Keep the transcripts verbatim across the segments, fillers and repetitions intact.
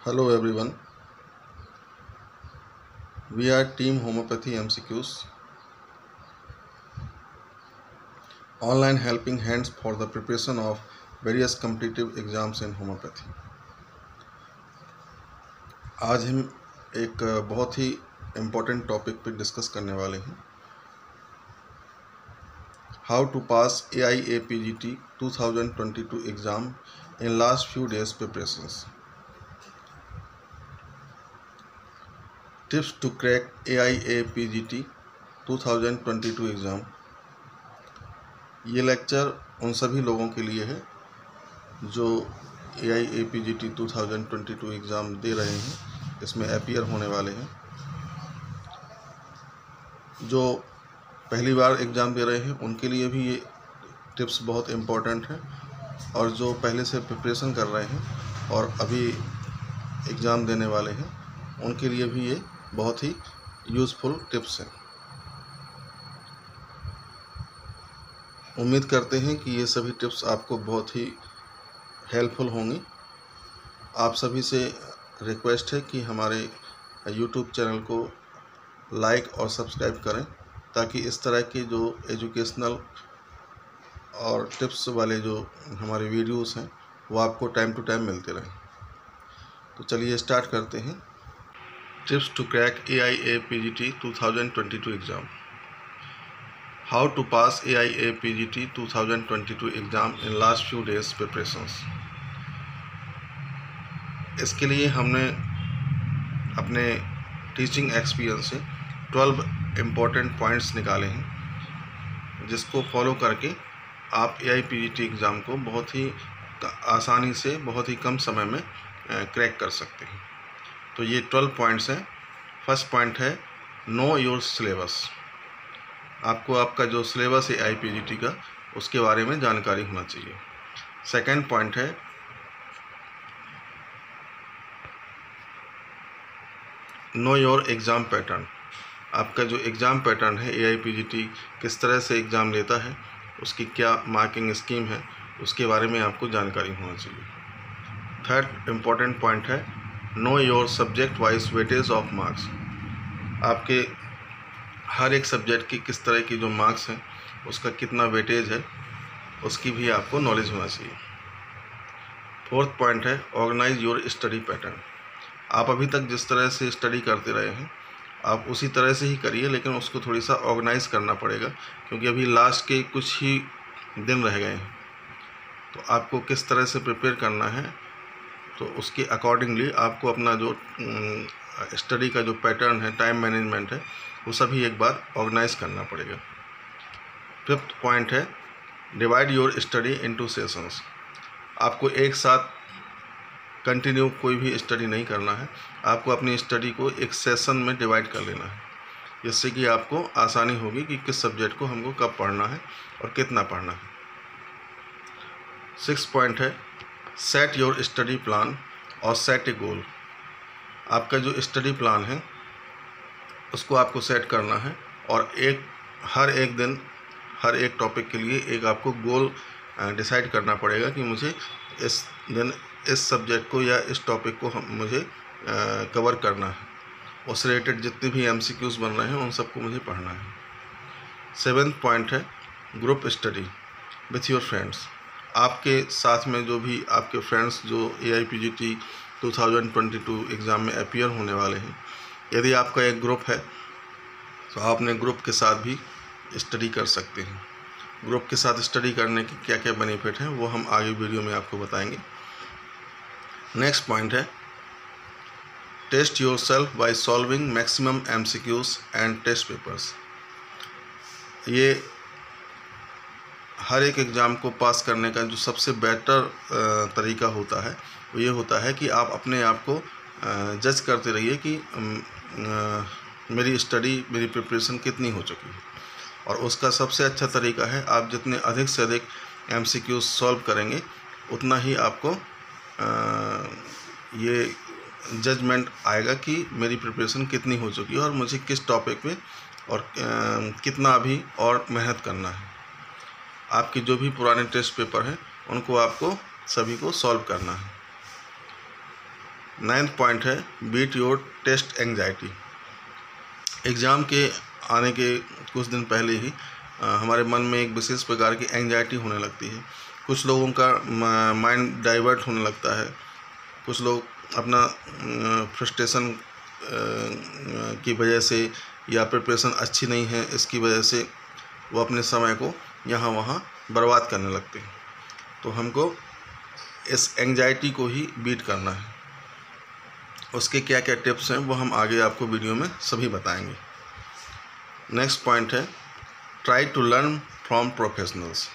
Hello everyone, we are Team Homeopathy M C Qs, online helping hands for the preparation of various competitive exams in homeopathy. आज हम एक बहुत ही important topic पे discuss करने वाले हैं, how to pass A I A P G T two thousand twenty two exam in last few days preparations. Tips to crack A I A P G T two thousand twenty two exam. ये lecture उन सभी लोगों के लिए है जो A I A P G T two thousand twenty two exam दे रहे हैं, इसमें अपीयर होने वाले हैं. जो पहली बार एग्ज़ाम दे रहे हैं उनके लिए भी ये टिप्स बहुत इम्पोर्टेंट हैं, और जो पहले से प्रिपरेशन कर रहे हैं और अभी एग्ज़ाम देने वाले हैं उनके लिए भी ये बहुत ही यूज़फुल टिप्स हैं. उम्मीद करते हैं कि ये सभी टिप्स आपको बहुत ही हेल्पफुल होंगी. आप सभी से रिक्वेस्ट है कि हमारे यूट्यूब चैनल को लाइक और सब्सक्राइब करें, ताकि इस तरह के जो एजुकेशनल और टिप्स वाले जो हमारे वीडियोस हैं वो आपको टाइम टू टाइम मिलते रहें. तो चलिए स्टार्ट करते हैं. Tips to crack A I A P G T two thousand twenty two exam. How to pass A I A P G T two thousand twenty two exam in last few days preparations. इसके लिए हमने अपने teaching experience से twelve important points निकाले हैं, जिसको follow करके आप A I P G T exam को बहुत ही आसानी से बहुत ही कम समय में क्रैक कर सकते हैं. तो ये ट्वेल्व पॉइंट्स हैं. फर्स्ट पॉइंट है नो योर सिलेबस. आपको आपका जो सिलेबस है A I P G T का उसके बारे में जानकारी होना चाहिए. सेकंड पॉइंट है नो योर एग्ज़ाम पैटर्न. आपका जो एग्ज़ाम पैटर्न है, A I P G T किस तरह से एग्ज़ाम लेता है, उसकी क्या मार्किंग स्कीम है, उसके बारे में आपको जानकारी होना चाहिए. थर्ड इम्पॉर्टेंट पॉइंट है know your subject wise weightage of marks. आपके हर एक सब्जेक्ट की किस तरह की जो मार्क्स हैं उसका कितना वेटेज है, उसकी भी आपको नॉलेज होना चाहिए. फोर्थ पॉइंट है ऑर्गेनाइज योर स्टडी पैटर्न. आप अभी तक जिस तरह से स्टडी करते रहे हैं आप उसी तरह से ही करिए, लेकिन उसको थोड़ी सा ऑर्गेनाइज करना पड़ेगा, क्योंकि अभी लास्ट के कुछ ही दिन रह गए हैं. तो आपको किस तरह से प्रिपेयर करना है, तो उसके अकॉर्डिंगली आपको अपना जो स्टडी का जो पैटर्न है, टाइम मैनेजमेंट है, वो सभी एक बार ऑर्गेनाइज करना पड़ेगा. फिफ्थ पॉइंट है divide your study into sessions. आपको एक साथ कंटिन्यू कोई भी स्टडी नहीं करना है, आपको अपनी स्टडी को एक सेशन में डिवाइड कर लेना है, जिससे कि आपको आसानी होगी कि किस सब्जेक्ट को हमको कब पढ़ना है और कितना पढ़ना है. सिक्स पॉइंट है सेट योर स्टडी प्लान और सेट ए गोल. आपका जो स्टडी प्लान है उसको आपको सेट करना है, और एक हर एक दिन हर एक टॉपिक के लिए एक आपको गोल डिसाइड करना पड़ेगा कि मुझे इस दिन इस सब्जेक्ट को या इस टॉपिक को हम मुझे कवर करना है. उससे रिलेटेड जितने भी एम सी क्यूज़ बन रहे हैं उन सबको मुझे पढ़ना है. सेवेंथ पॉइंट है group study with your friends. आपके साथ में जो भी आपके फ्रेंड्स जो A I P G T two thousand twenty two exam में अपीयर होने वाले हैं, यदि आपका एक ग्रुप है तो आप अपने ग्रुप के साथ भी स्टडी कर सकते हैं. ग्रुप के साथ स्टडी करने के क्या क्या बेनिफिट हैं वो हम आगे वीडियो में आपको बताएंगे. नेक्स्ट पॉइंट है test yourself by solving maximum M C Qs and test papers. ये हर एक एग्ज़ाम को पास करने का जो सबसे बेटर तरीका होता है वो ये होता है कि आप अपने आप को जज करते रहिए कि मेरी स्टडी मेरी प्रिपरेशन कितनी हो चुकी है. और उसका सबसे अच्छा तरीका है आप जितने अधिक से अधिक एम सी क्यूज़ सॉल्व करेंगे उतना ही आपको आ, ये जजमेंट आएगा कि मेरी प्रिपरेशन कितनी हो चुकी है और मुझे किस टॉपिक पे और आ, कितना अभी और मेहनत करना है. आपके जो भी पुराने टेस्ट पेपर हैं उनको आपको सभी को सॉल्व करना है. नाइन्थ पॉइंट है beat your test anxiety. Exam के आने के कुछ दिन पहले ही आ, हमारे मन में एक विशेष प्रकार की एंग्जाइटी होने लगती है। कुछ लोगों का माइंड डाइवर्ट होने लगता है, कुछ लोग अपना फ्रस्ट्रेशन की वजह से या प्रिपरेशन अच्छी नहीं है इसकी वजह से वो अपने समय को यहाँ वहाँ बर्बाद करने लगते हैं। तो हमको इस एंग्जाइटी को ही बीट करना है। उसके क्या क्या टिप्स हैं वो हम आगे आपको वीडियो में सभी बताएंगे। नेक्स्ट पॉइंट है try to learn from professionals.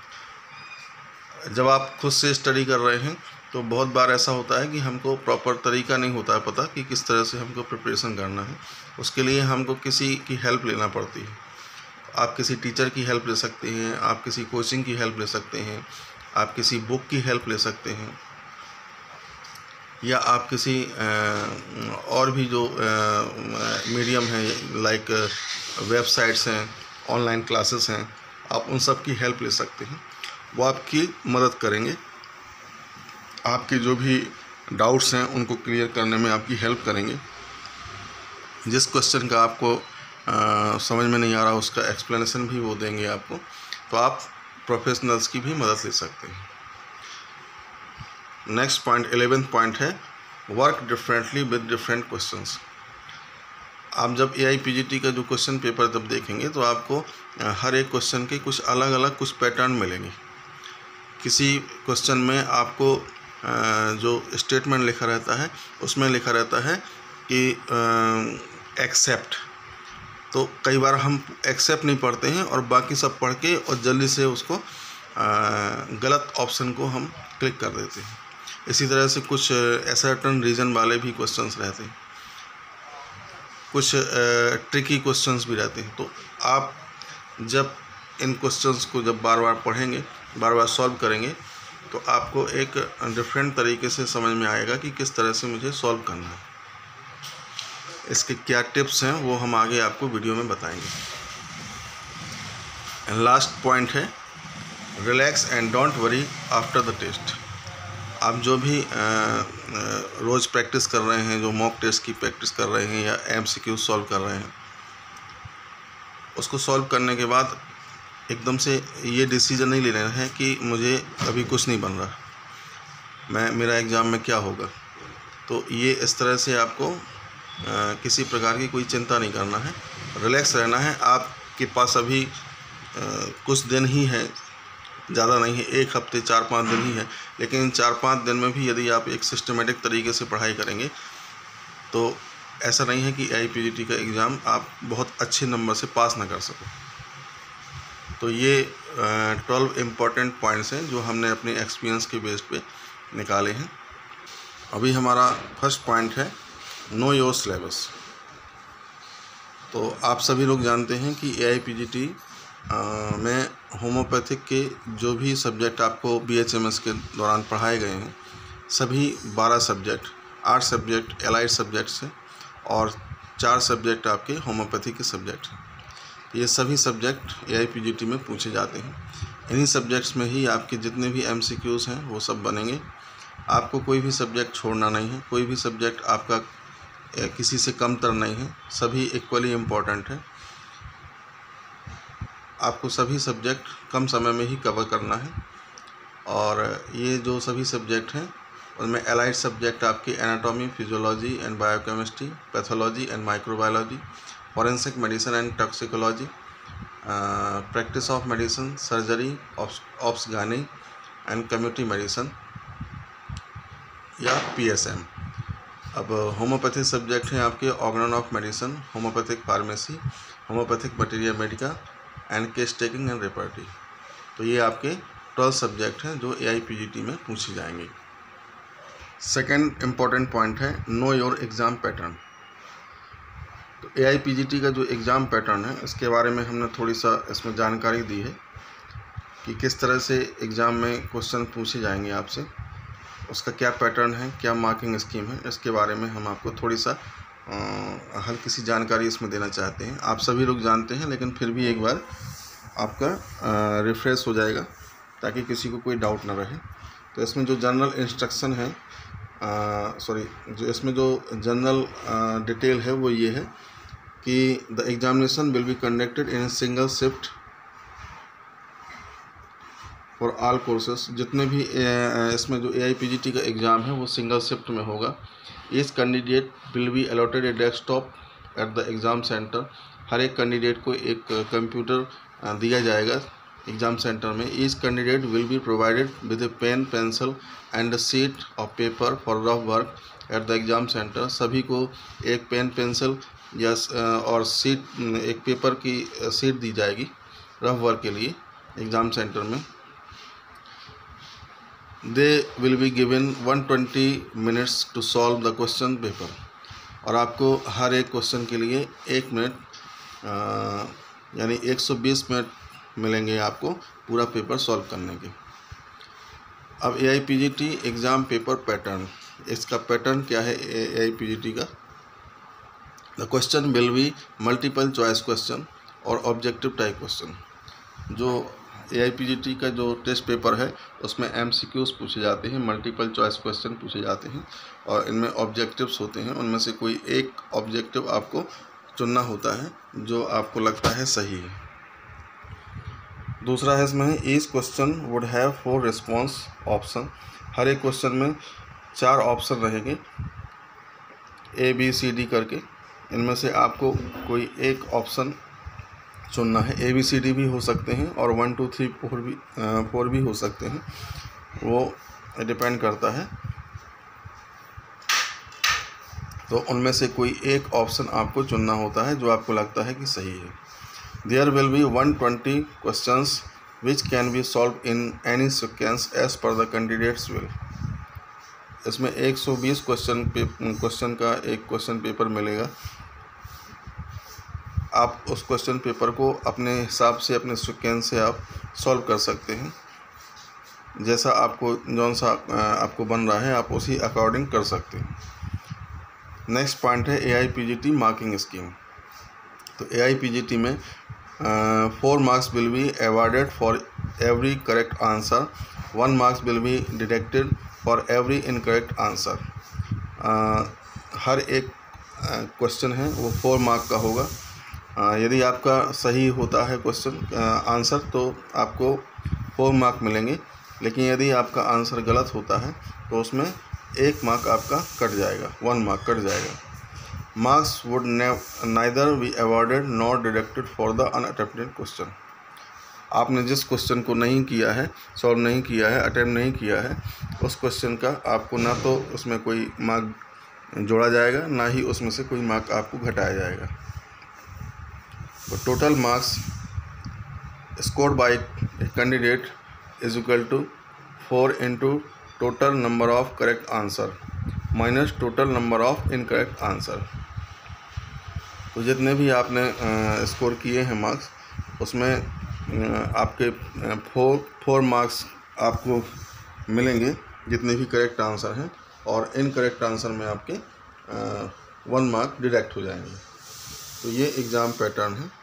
जब आप खुद से स्टडी कर रहे हैं तो बहुत बार ऐसा होता है कि हमको प्रॉपर तरीका नहीं होता है पता कि किस तरह से हमको प्रिपरेशन करना है। उसके लिए हमको किसी की हेल्प लेना पड़ती है। आप किसी टीचर की हेल्प ले सकते हैं, आप किसी कोचिंग की हेल्प ले सकते हैं, आप किसी बुक की हेल्प ले सकते हैं, या आप किसी और भी जो मीडियम हैं लाइक वेबसाइट्स हैं, ऑनलाइन क्लासेस हैं, आप उन सब की हेल्प ले सकते हैं। वो आपकी मदद करेंगे, आपके जो भी डाउट्स हैं उनको क्लियर करने में आपकी हेल्प करेंगे। जिस क्वेश्चन का आपको आ, समझ में नहीं आ रहा उसका एक्सप्लेनेशन भी वो देंगे आपको। तो आप प्रोफेशनल्स की भी मदद ले सकते हैं। नेक्स्ट पॉइंट इलेवेंथ पॉइंट है work differently with different questions. आप जब ए आई पी जी टी का जो क्वेश्चन पेपर जब देखेंगे तो आपको हर एक क्वेश्चन के कुछ अलग अलग कुछ पैटर्न मिलेंगे। किसी क्वेश्चन में आपको जो स्टेटमेंट लिखा रहता है उसमें लिखा रहता है कि एक्सेप्ट, तो कई बार हम एक्सेप्ट नहीं पढ़ते हैं और बाकी सब पढ़ के और जल्दी से उसको गलत ऑप्शन को हम क्लिक कर देते हैं। इसी तरह से कुछ असर्टेन रीजन वाले भी क्वेश्चंस रहते हैं, कुछ ट्रिकी क्वेश्चंस भी रहते हैं। तो आप जब इन क्वेश्चंस को जब बार बार पढ़ेंगे, बार बार सॉल्व करेंगे तो आपको एक डिफरेंट तरीके से समझ में आएगा कि किस तरह से मुझे सॉल्व करना है। इसके क्या टिप्स हैं वो हम आगे आपको वीडियो में बताएंगे। लास्ट पॉइंट है relax and don't worry after the test. आप जो भी रोज़ प्रैक्टिस कर रहे हैं, जो मॉक टेस्ट की प्रैक्टिस कर रहे हैं या एम सी क्यू सॉल्व कर रहे हैं, उसको सॉल्व करने के बाद एकदम से ये डिसीजन नहीं ले लेना है कि मुझे अभी कुछ नहीं बन रहा, मैं मेरा एग्ज़ाम में क्या होगा। तो ये इस तरह से आपको आ, किसी प्रकार की कोई चिंता नहीं करना है, रिलैक्स रहना है। आपके पास अभी आ, कुछ दिन ही है, ज़्यादा नहीं है, एक हफ्ते चार पाँच दिन ही है, लेकिन इन चार पाँच दिन में भी यदि आप एक सिस्टमेटिक तरीके से पढ़ाई करेंगे तो ऐसा नहीं है कि A I P G T का एग्ज़ाम आप बहुत अच्छे नंबर से पास ना कर सको। तो ये ट्वेल्व इम्पॉर्टेंट पॉइंट्स हैं जो हमने अपने एक्सपीरियंस के बेस पे निकाले हैं। अभी हमारा फर्स्ट पॉइंट है नो योर सिलेबस। तो आप सभी लोग जानते हैं कि A I P G T में होम्योपैथिक के जो भी सब्जेक्ट आपको बी एच एम एस के दौरान पढ़ाए गए हैं, सभी बारह सब्जेक्ट, आठ सब्जेक्ट एलाइड सब्जेक्ट्स हैं और चार सब्जेक्ट आपके होम्योपैथी के सब्जेक्ट हैं। ये सभी subject A I P G T में पूछे जाते हैं। इन्हीं सब्जेक्ट्स में ही आपके जितने भी एम सी क्यूज़ हैं वो सब बनेंगे। आपको कोई भी सब्जेक्ट छोड़ना नहीं है, कोई भी सब्जेक्ट आपका किसी से कमतर नहीं है, सभी इक्वली इम्पॉर्टेंट है। आपको सभी सब्जेक्ट कम समय में ही कवर करना है। और ये जो सभी सब्जेक्ट हैं उनमें एलाइड सब्जेक्ट आपके anatomy, physiology and biochemistry, pathology and microbiology, forensic medicine and toxicology, practice of medicine, surgery, obs gynae and community medicine या पी एस एम। अब होम्योपैथिक सब्जेक्ट हैं आपके organon of medicine, homeopathic pharmacy, homeopathic materia medica and case taking and repertory. तो ये आपके twelve subject हैं जो A I P G T में पूछे जाएंगे। सेकेंड इम्पॉर्टेंट पॉइंट है नो योर एग्ज़ाम पैटर्न। तो A I P G T का जो एग्ज़ाम पैटर्न है इसके बारे में हमने थोड़ी सा इसमें जानकारी दी है कि किस तरह से एग्ज़ाम में क्वेश्चन पूछे जाएंगे आपसे, उसका क्या पैटर्न है, क्या मार्किंग स्कीम है, इसके बारे में हम आपको थोड़ी सा हल्की सी जानकारी इसमें देना चाहते हैं। आप सभी लोग जानते हैं लेकिन फिर भी एक बार आपका रिफ्रेश हो जाएगा ताकि किसी को कोई डाउट ना रहे। तो इसमें जो जनरल इंस्ट्रक्शन है सॉरी जो इसमें जो जनरल डिटेल है वो ये है कि the examination will be conducted in single shift for all courses. जितने भी इसमें जो A I P G T का एग्ज़ाम है वो सिंगल शिफ्ट में होगा। Each candidate will be allotted a desktop at the exam centre. हर एक कैंडिडेट को एक कंप्यूटर दिया जाएगा एग्ज़ाम सेंटर में। Each candidate will be provided with a pen pencil and sheet of paper for rough work at the exam centre. सभी को एक पेन पेंसिल या और सीट एक पेपर की सीट दी जाएगी रफ वर्क के लिए एग्ज़ाम सेंटर में। They will be given one twenty minutes to solve the question paper. और आपको हर एक क्वेश्चन के लिए एक मिनट यानी एक सौ बीस मिनट मिलेंगे आपको पूरा पेपर सॉल्व करने के। अब A I P G T exam paper pattern, इसका पैटर्न क्या है A I P G T का? The question will be multiple choice question और ऑब्जेक्टिव टाइप क्वेश्चन। जो A I P G T का जो टेस्ट पेपर है उसमें एम सी क्यूज़ पूछे जाते हैं, मल्टीपल चॉइस क्वेश्चन पूछे जाते हैं और इनमें ऑब्जेक्टिव्स होते हैं। उनमें से कोई एक ऑब्जेक्टिव आपको चुनना होता है जो आपको लगता है सही है। दूसरा है इसमें each question would have four response option. हर एक क्वेश्चन में चार ऑप्शन रहेंगे ए बी सी डी करके। इनमें से आपको कोई एक ऑप्शन चुनना है। ए बी सी डी भी हो सकते हैं और वन टू थ्री फोर भी फोर भी हो सकते हैं, वो डिपेंड करता है। तो उनमें से कोई एक ऑप्शन आपको चुनना होता है जो आपको लगता है कि सही है। There will be one twenty questions which can be solve in any sequence as per the candidates will. इसमें एक सौ बीस क्वेश्चन पे क्वेश्चन का एक क्वेश्चन पेपर मिलेगा। आप उस क्वेश्चन पेपर को अपने हिसाब से अपने सीक्वेंस से आप सॉल्व कर सकते हैं। जैसा आपको जौन सा आपको बन रहा है आप उसी अकॉर्डिंग कर सकते हैं। नेक्स्ट पॉइंट है A I P G T marking scheme. तो A I P G T में four marks will be awarded for every correct answer, one marks will be deducted for every incorrect answer. हर एक question uh, है वो four mark का होगा। uh, यदि आपका सही होता है क्वेश्चन आंसर तो आपको फोर मार्क मिलेंगे, लेकिन यदि आपका आंसर गलत होता है तो उसमें एक मार्क आपका कट जाएगा, वन मार्क कट जाएगा। Marks would neither be awarded nor deducted for the unattempted question. आपने जिस क्वेश्चन को नहीं किया है, सॉल्व नहीं किया है, अटेम्प्ट नहीं किया है, उस क्वेश्चन का आपको ना तो उसमें कोई मार्क जोड़ा जाएगा ना ही उसमें से कोई मार्क आपको घटाया जाएगा। तो total marks scored by candidate is equal to four into total number of correct answer minus total number of incorrect answer. तो जितने भी आपने स्कोर किए हैं मार्क्स, उसमें आपके फोर फोर मार्क्स आपको मिलेंगे जितने भी करेक्ट आंसर हैं, और इनकरेक्ट आंसर में आपके वन मार्क डिडक्ट हो जाएंगे। तो ये एग्ज़ाम पैटर्न है।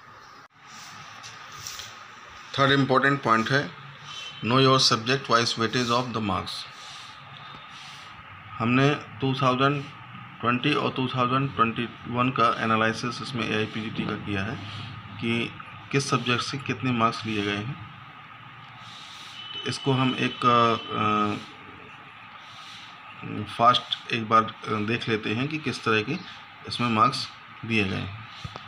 थर्ड इम्पोर्टेंट पॉइंट है know your subject wise weightage of the marks. हमने टू थाउजेंड ट्वेंटी और टू थाउजेंड ट्वेंटी वन का एनालिसिस इसमें A I P G T का किया है कि किस सब्जेक्ट से कितने मार्क्स लिए गए हैं। तो इसको हम एक फास्ट एक बार देख लेते हैं कि किस तरह के इसमें मार्क्स दिए गए हैं।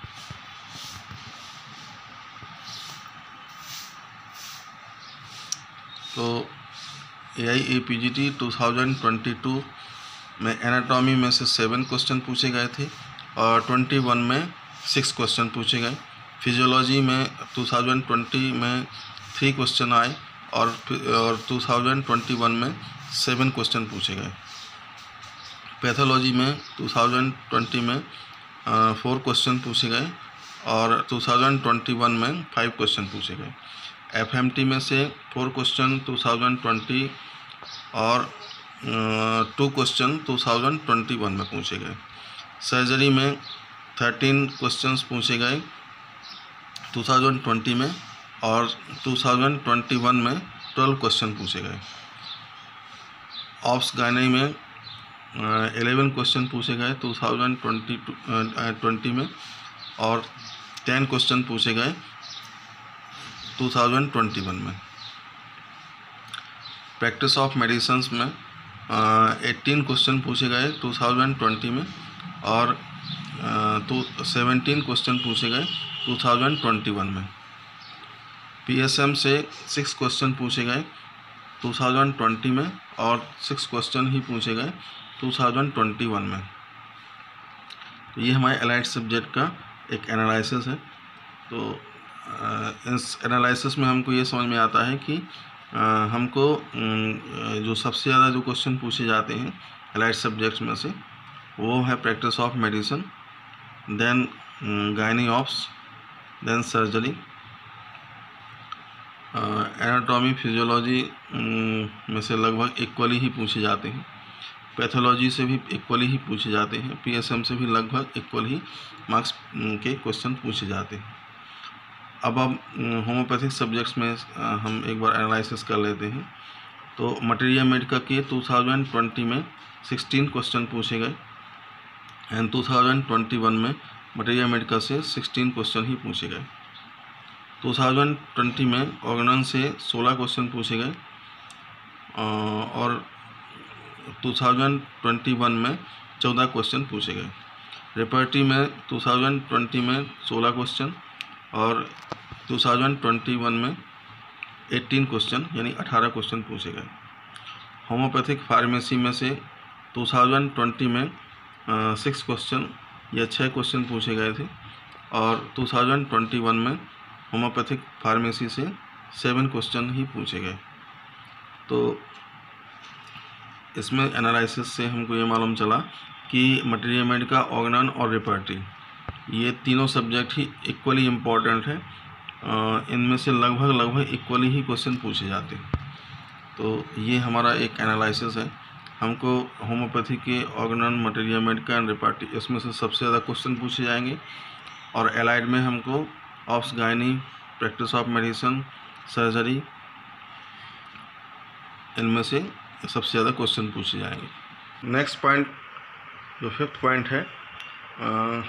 तो A I A P G T two thousand twenty two में एनाटॉमी में से सेवन क्वेश्चन पूछे गए थे और ट्वेंटी वन में सिक्स क्वेश्चन पूछे गए। फिजियोलॉजी में टू थाउजेंड ट्वेंटी में थ्री क्वेश्चन आए और और टू थाउजेंड ट्वेंटी वन में सेवन क्वेश्चन पूछे गए। पैथोलॉजी में टू थाउजेंड ट्वेंटी में फोर क्वेश्चन पूछे गए और टू थाउजेंड ट्वेंटी वन में फाइव क्वेश्चन पूछे गए। एफ एम टी में से four question two thousand twenty और two question two thousand twenty one में पूछे गए। सर्जरी में थर्टीन क्वेश्चंस पूछे गए टू थाउजेंड ट्वेंटी में और टू थाउजेंड ट्वेंटी वन में ट्वेल्व क्वेश्चन पूछे गए। ऑप्स गायनी में एलेवन क्वेश्चन पूछे गए टू थाउजेंड ट्वेंटी ट्वेंटी में और टेन क्वेश्चन पूछे गए टू थाउजेंड ट्वेंटी वन में। प्रैक्टिस ऑफ मेडिसिन में एटीन क्वेश्चन पूछे गए टू थाउजेंड ट्वेंटी में और टू सेवेंटीन क्वेश्चन पूछे गए टू थाउजेंड ट्वेंटी वन में। पीएसएम से सिक्स क्वेश्चन पूछे गए टू थाउजेंड ट्वेंटी में और सिक्स क्वेश्चन ही पूछे गए टू थाउजेंड ट्वेंटी वन में। तो ये हमारे एलाइड सब्जेक्ट का एक एनालिसिस है। तो इस एनालिसिस में हमको ये समझ में आता है कि आ, हमको जो सबसे ज़्यादा जो क्वेश्चन पूछे जाते हैं एलाइड सब्जेक्ट्स में से वो है practice of medicine, then gynae obs, then surgery, anatomy physiology में से लगभग इक्वली ही पूछे जाते हैं, पैथोलॉजी से भी इक्वली ही पूछे जाते हैं, पीएसएम से भी लगभग इक्वल ही मार्क्स के क्वेश्चन पूछे जाते हैं। अब अब होम्योपैथिक सब्जेक्ट्स में हम एक बार एनालिसिस कर लेते हैं। तो मटेरिया मेडिका के टू थाउजेंड ट्वेंटी में सिक्सटीन क्वेश्चन पूछे गए and two thousand twenty one में मटेरिया मेडिका से सिक्सटीन क्वेश्चन ही पूछे गए। टू थाउजेंड ट्वेंटी में ऑर्गेनन से सोलह क्वेश्चन पूछे गए और टू थाउजेंड ट्वेंटी वन में चौदह क्वेश्चन पूछे गए। रेपर्टी में टू थाउजेंड ट्वेंटी में सोलह क्वेश्चन और टू थाउजेंड ट्वेंटी वन में अठारह क्वेश्चन यानी अठारह क्वेश्चन पूछे गए। होम्योपैथिक फार्मेसी में से टू थाउजेंड ट्वेंटी में सिक्स क्वेश्चन या छः क्वेश्चन पूछे गए थे और टू थाउजेंड ट्वेंटी वन में होम्योपैथिक फार्मेसी से सेवन क्वेश्चन ही पूछे गए। तो इसमें एनालिसिस से हमको ये मालूम चला कि मटेरिया मेडिका, ऑर्गेनन और रेपर्टी ये तीनों सब्जेक्ट ही इक्वली इम्पॉर्टेंट है। इनमें से लगभग लगभग इक्वली ही क्वेश्चन पूछे जाते हैं। तो ये हमारा एक एनालिसिस है। हमको होम्योपैथी के organon, materia medica and repertory इसमें से सबसे ज़्यादा क्वेश्चन पूछे जाएंगे और एलाइड में हमको obs, gynae, practice of medicine, surgery इनमें से सबसे ज़्यादा क्वेश्चन पूछे जाएंगे। नेक्स्ट पॉइंट जो फिफ्थ पॉइंट है, आ,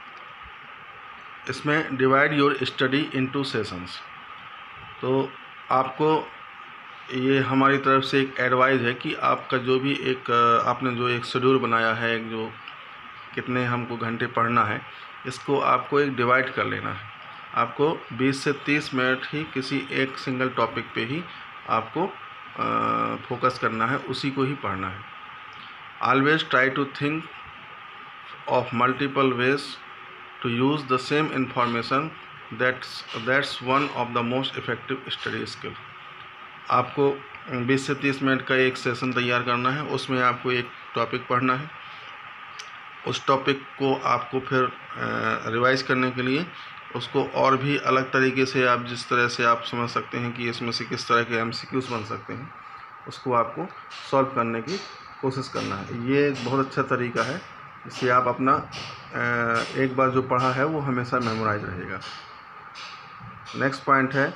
इसमें divide your study into sessions. तो आपको ये हमारी तरफ से एक एडवाइस है कि आपका जो भी एक आपने जो एक शेड्यूल बनाया है, एक जो कितने हमको घंटे पढ़ना है, इसको आपको एक डिवाइड कर लेना है। आपको बीस से तीस मिनट ही किसी एक सिंगल टॉपिक पे ही आपको फोकस करना है, उसी को ही पढ़ना है। Always try to think of multiple ways to use the same information. that's that's one of the most effective study skill. आपको बीस से तीस मिनट का एक सेशन तैयार करना है, उसमें आपको एक टॉपिक पढ़ना है। उस टॉपिक को आपको फिर रिवाइज करने के लिए उसको और भी अलग तरीके से आप जिस तरह से आप समझ सकते हैं कि इसमें से किस तरह के एमसीक्यूज बन सकते हैं, उसको आपको सॉल्व करने की कोशिश करना है। ये एक बहुत अच्छा तरीका है, इससे आप अपना एक बार जो पढ़ा है वो हमेशा मेमोराइज रहेगा। नेक्स्ट पॉइंट है,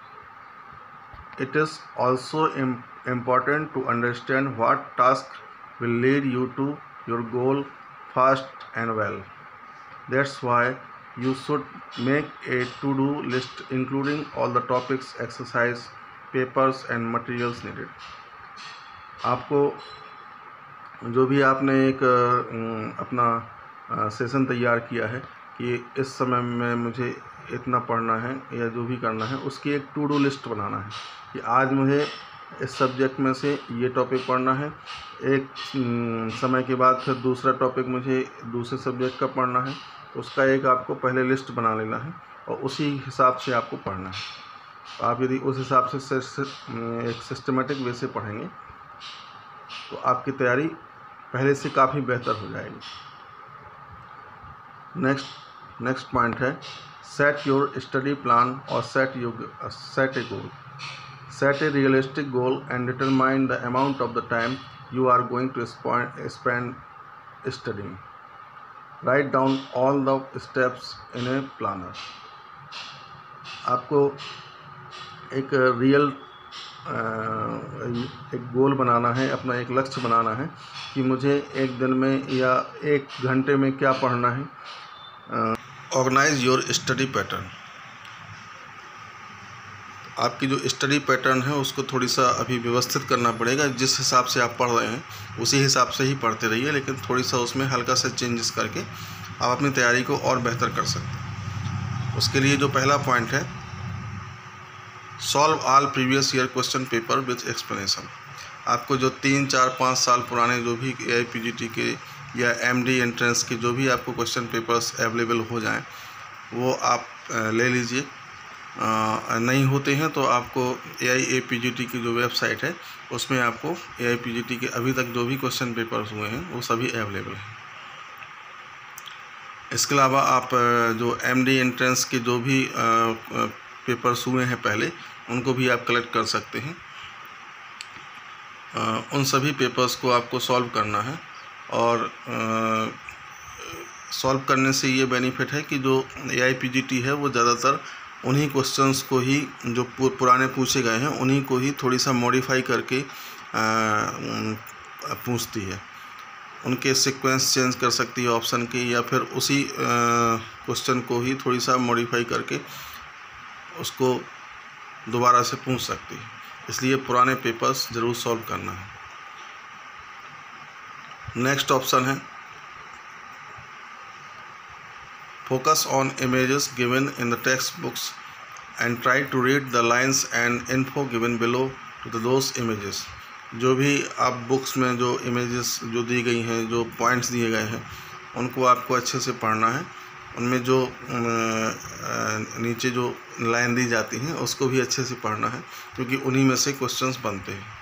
it is also important to understand what task will lead you to your goal fast and well. That's why you should make a to-do list including all the topics, exercise, papers and materials needed. आपको जो भी आपने एक अपना session तैयार किया है कि इस समय में मुझे इतना पढ़ना है या जो भी करना है, उसकी एक टू डू लिस्ट बनाना है कि आज मुझे इस सब्जेक्ट में से ये टॉपिक पढ़ना है, एक समय के बाद फिर दूसरा टॉपिक मुझे दूसरे सब्जेक्ट का पढ़ना है, उसका एक आपको पहले लिस्ट बना लेना है और उसी हिसाब से आपको पढ़ना है। आप यदि उस हिसाब से एक सिस्टमेटिक वे से पढ़ेंगे तो आपकी तैयारी पहले से काफ़ी बेहतर हो जाएगी। नेक्स्ट नेक्स्ट पॉइंट है, सेट योर स्टडी प्लान और set your set a goal. Set a realistic goal and determine the amount of the time you are going to spend studying. Write down all the steps in a planner. आपको एक real एक गोल बनाना है, अपना एक लक्ष्य बनाना है कि मुझे एक दिन में या एक घंटे में क्या पढ़ना है। Organise your study pattern. आपकी जो स्टडी पैटर्न है उसको थोड़ी सा अभी व्यवस्थित करना पड़ेगा। जिस हिसाब से आप पढ़ रहे हैं उसी हिसाब से ही पढ़ते रहिए, लेकिन थोड़ी सा उसमें हल्का सा चेंजेस करके आप अपनी तैयारी को और बेहतर कर सकते हैं। उसके लिए जो पहला पॉइंट है, solve all previous year question paper with explanation. आपको जो तीन चार पाँच साल पुराने जो भी ए आई पी जी टी के या एम डी एंट्रेंस के जो भी आपको क्वेश्चन पेपर्स अवेलेबल हो जाएं वो आप ले लीजिए। नहीं होते हैं तो आपको ए I A P G T की जो वेबसाइट है उसमें आपको ए आई पी जी टी के अभी तक जो भी क्वेश्चन पेपर्स हुए हैं वो सभी अवेलेबल हैं। इसके अलावा आप जो एम डी एंट्रेंस के जो भी पेपर्स हुए हैं पहले उनको भी आप कलेक्ट कर सकते हैं। उन सभी पेपर्स को आपको सॉल्व करना है और सॉल्व करने से ये बेनिफिट है कि जो A I P G T है वो ज़्यादातर उन्हीं क्वेश्चंस को ही जो पुराने पूछे गए हैं उन्हीं को ही थोड़ी सा मॉडिफाई करके पूछती है। उनके सीक्वेंस चेंज कर सकती है ऑप्शन के, या फिर उसी क्वेश्चन को ही थोड़ी सा मॉडिफाई करके उसको दोबारा से पूछ सकती है। इसलिए पुराने पेपर्स ज़रूर सॉल्व करना है। नेक्स्ट ऑप्शन है focus on images given in the text books and try to read the lines and info given below to the those images. जो भी आप बुक्स में जो इमेजेस जो दी गई हैं, जो पॉइंट्स दिए गए हैं, उनको आपको अच्छे से पढ़ना है। उनमें जो नीचे जो लाइन दी जाती हैं उसको भी अच्छे से पढ़ना है, क्योंकि उन्हीं में से क्वेश्चंस बनते हैं।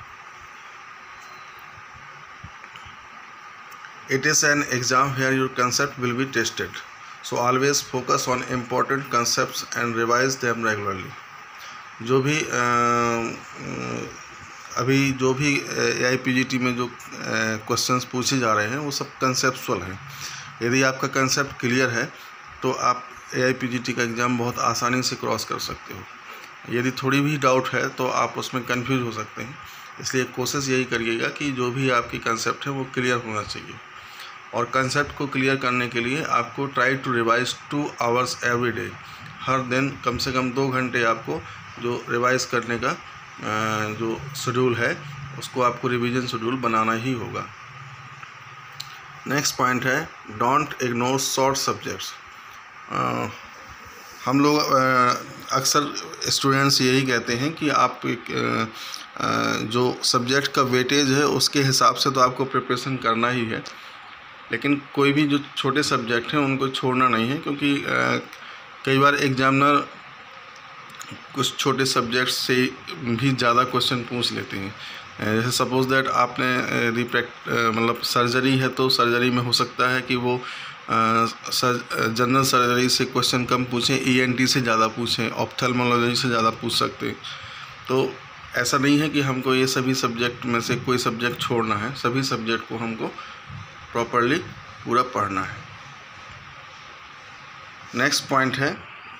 It is an exam where your concept will be tested, so always focus on important concepts and revise them regularly. जो भी आ, अभी जो भी ए आई पी जी टी में जो क्वेश्चंस पूछे जा रहे हैं वो सब कंसेप्चुअल हैं। यदि आपका कंसेप्ट क्लियर है तो आप A I P G T का एग्ज़ाम बहुत आसानी से क्रॉस कर सकते हो। यदि थोड़ी भी डाउट है तो आप उसमें कंफ्यूज हो सकते हैं। इसलिए कोशिश यही करिएगा कि जो भी आपकी कंसेप्ट है वो क्लियर होना चाहिए। और कंसेप्ट को क्लियर करने के लिए आपको try to revise two hours every day. हर दिन कम से कम दो घंटे आपको जो रिवाइज करने का जो शेड्यूल है उसको आपको रिवीजन शेड्यूल बनाना ही होगा। नेक्स्ट पॉइंट है डोंट इग्नोर शॉर्ट सब्जेक्ट्स। हम लोग अक्सर स्टूडेंट्स यही कहते हैं कि आप जो सब्जेक्ट का वेटेज है उसके हिसाब से तो आपको प्रिपरेशन करना ही है, लेकिन कोई भी जो छोटे सब्जेक्ट हैं उनको छोड़ना नहीं है, क्योंकि कई बार एग्जामिनर कुछ छोटे सब्जेक्ट्स से भी ज़्यादा क्वेश्चन पूछ लेते हैं। जैसे सपोज़ दैट आपने रिप्रैक्ट मतलब सर्जरी है तो सर्जरी में हो सकता है कि वो जनरल सर्जरी से क्वेश्चन कम पूछें, ई एन टी से ज़्यादा पूछें, ऑप्थेल्मोलॉजी से ज़्यादा पूछ सकते हैं। तो ऐसा नहीं है कि हमको ये सभी सब्जेक्ट में से कोई सब्जेक्ट छोड़ना है, सभी सब्जेक्ट को हमको प्रॉपरली पूरा पढ़ना है। नेक्स्ट पॉइंट है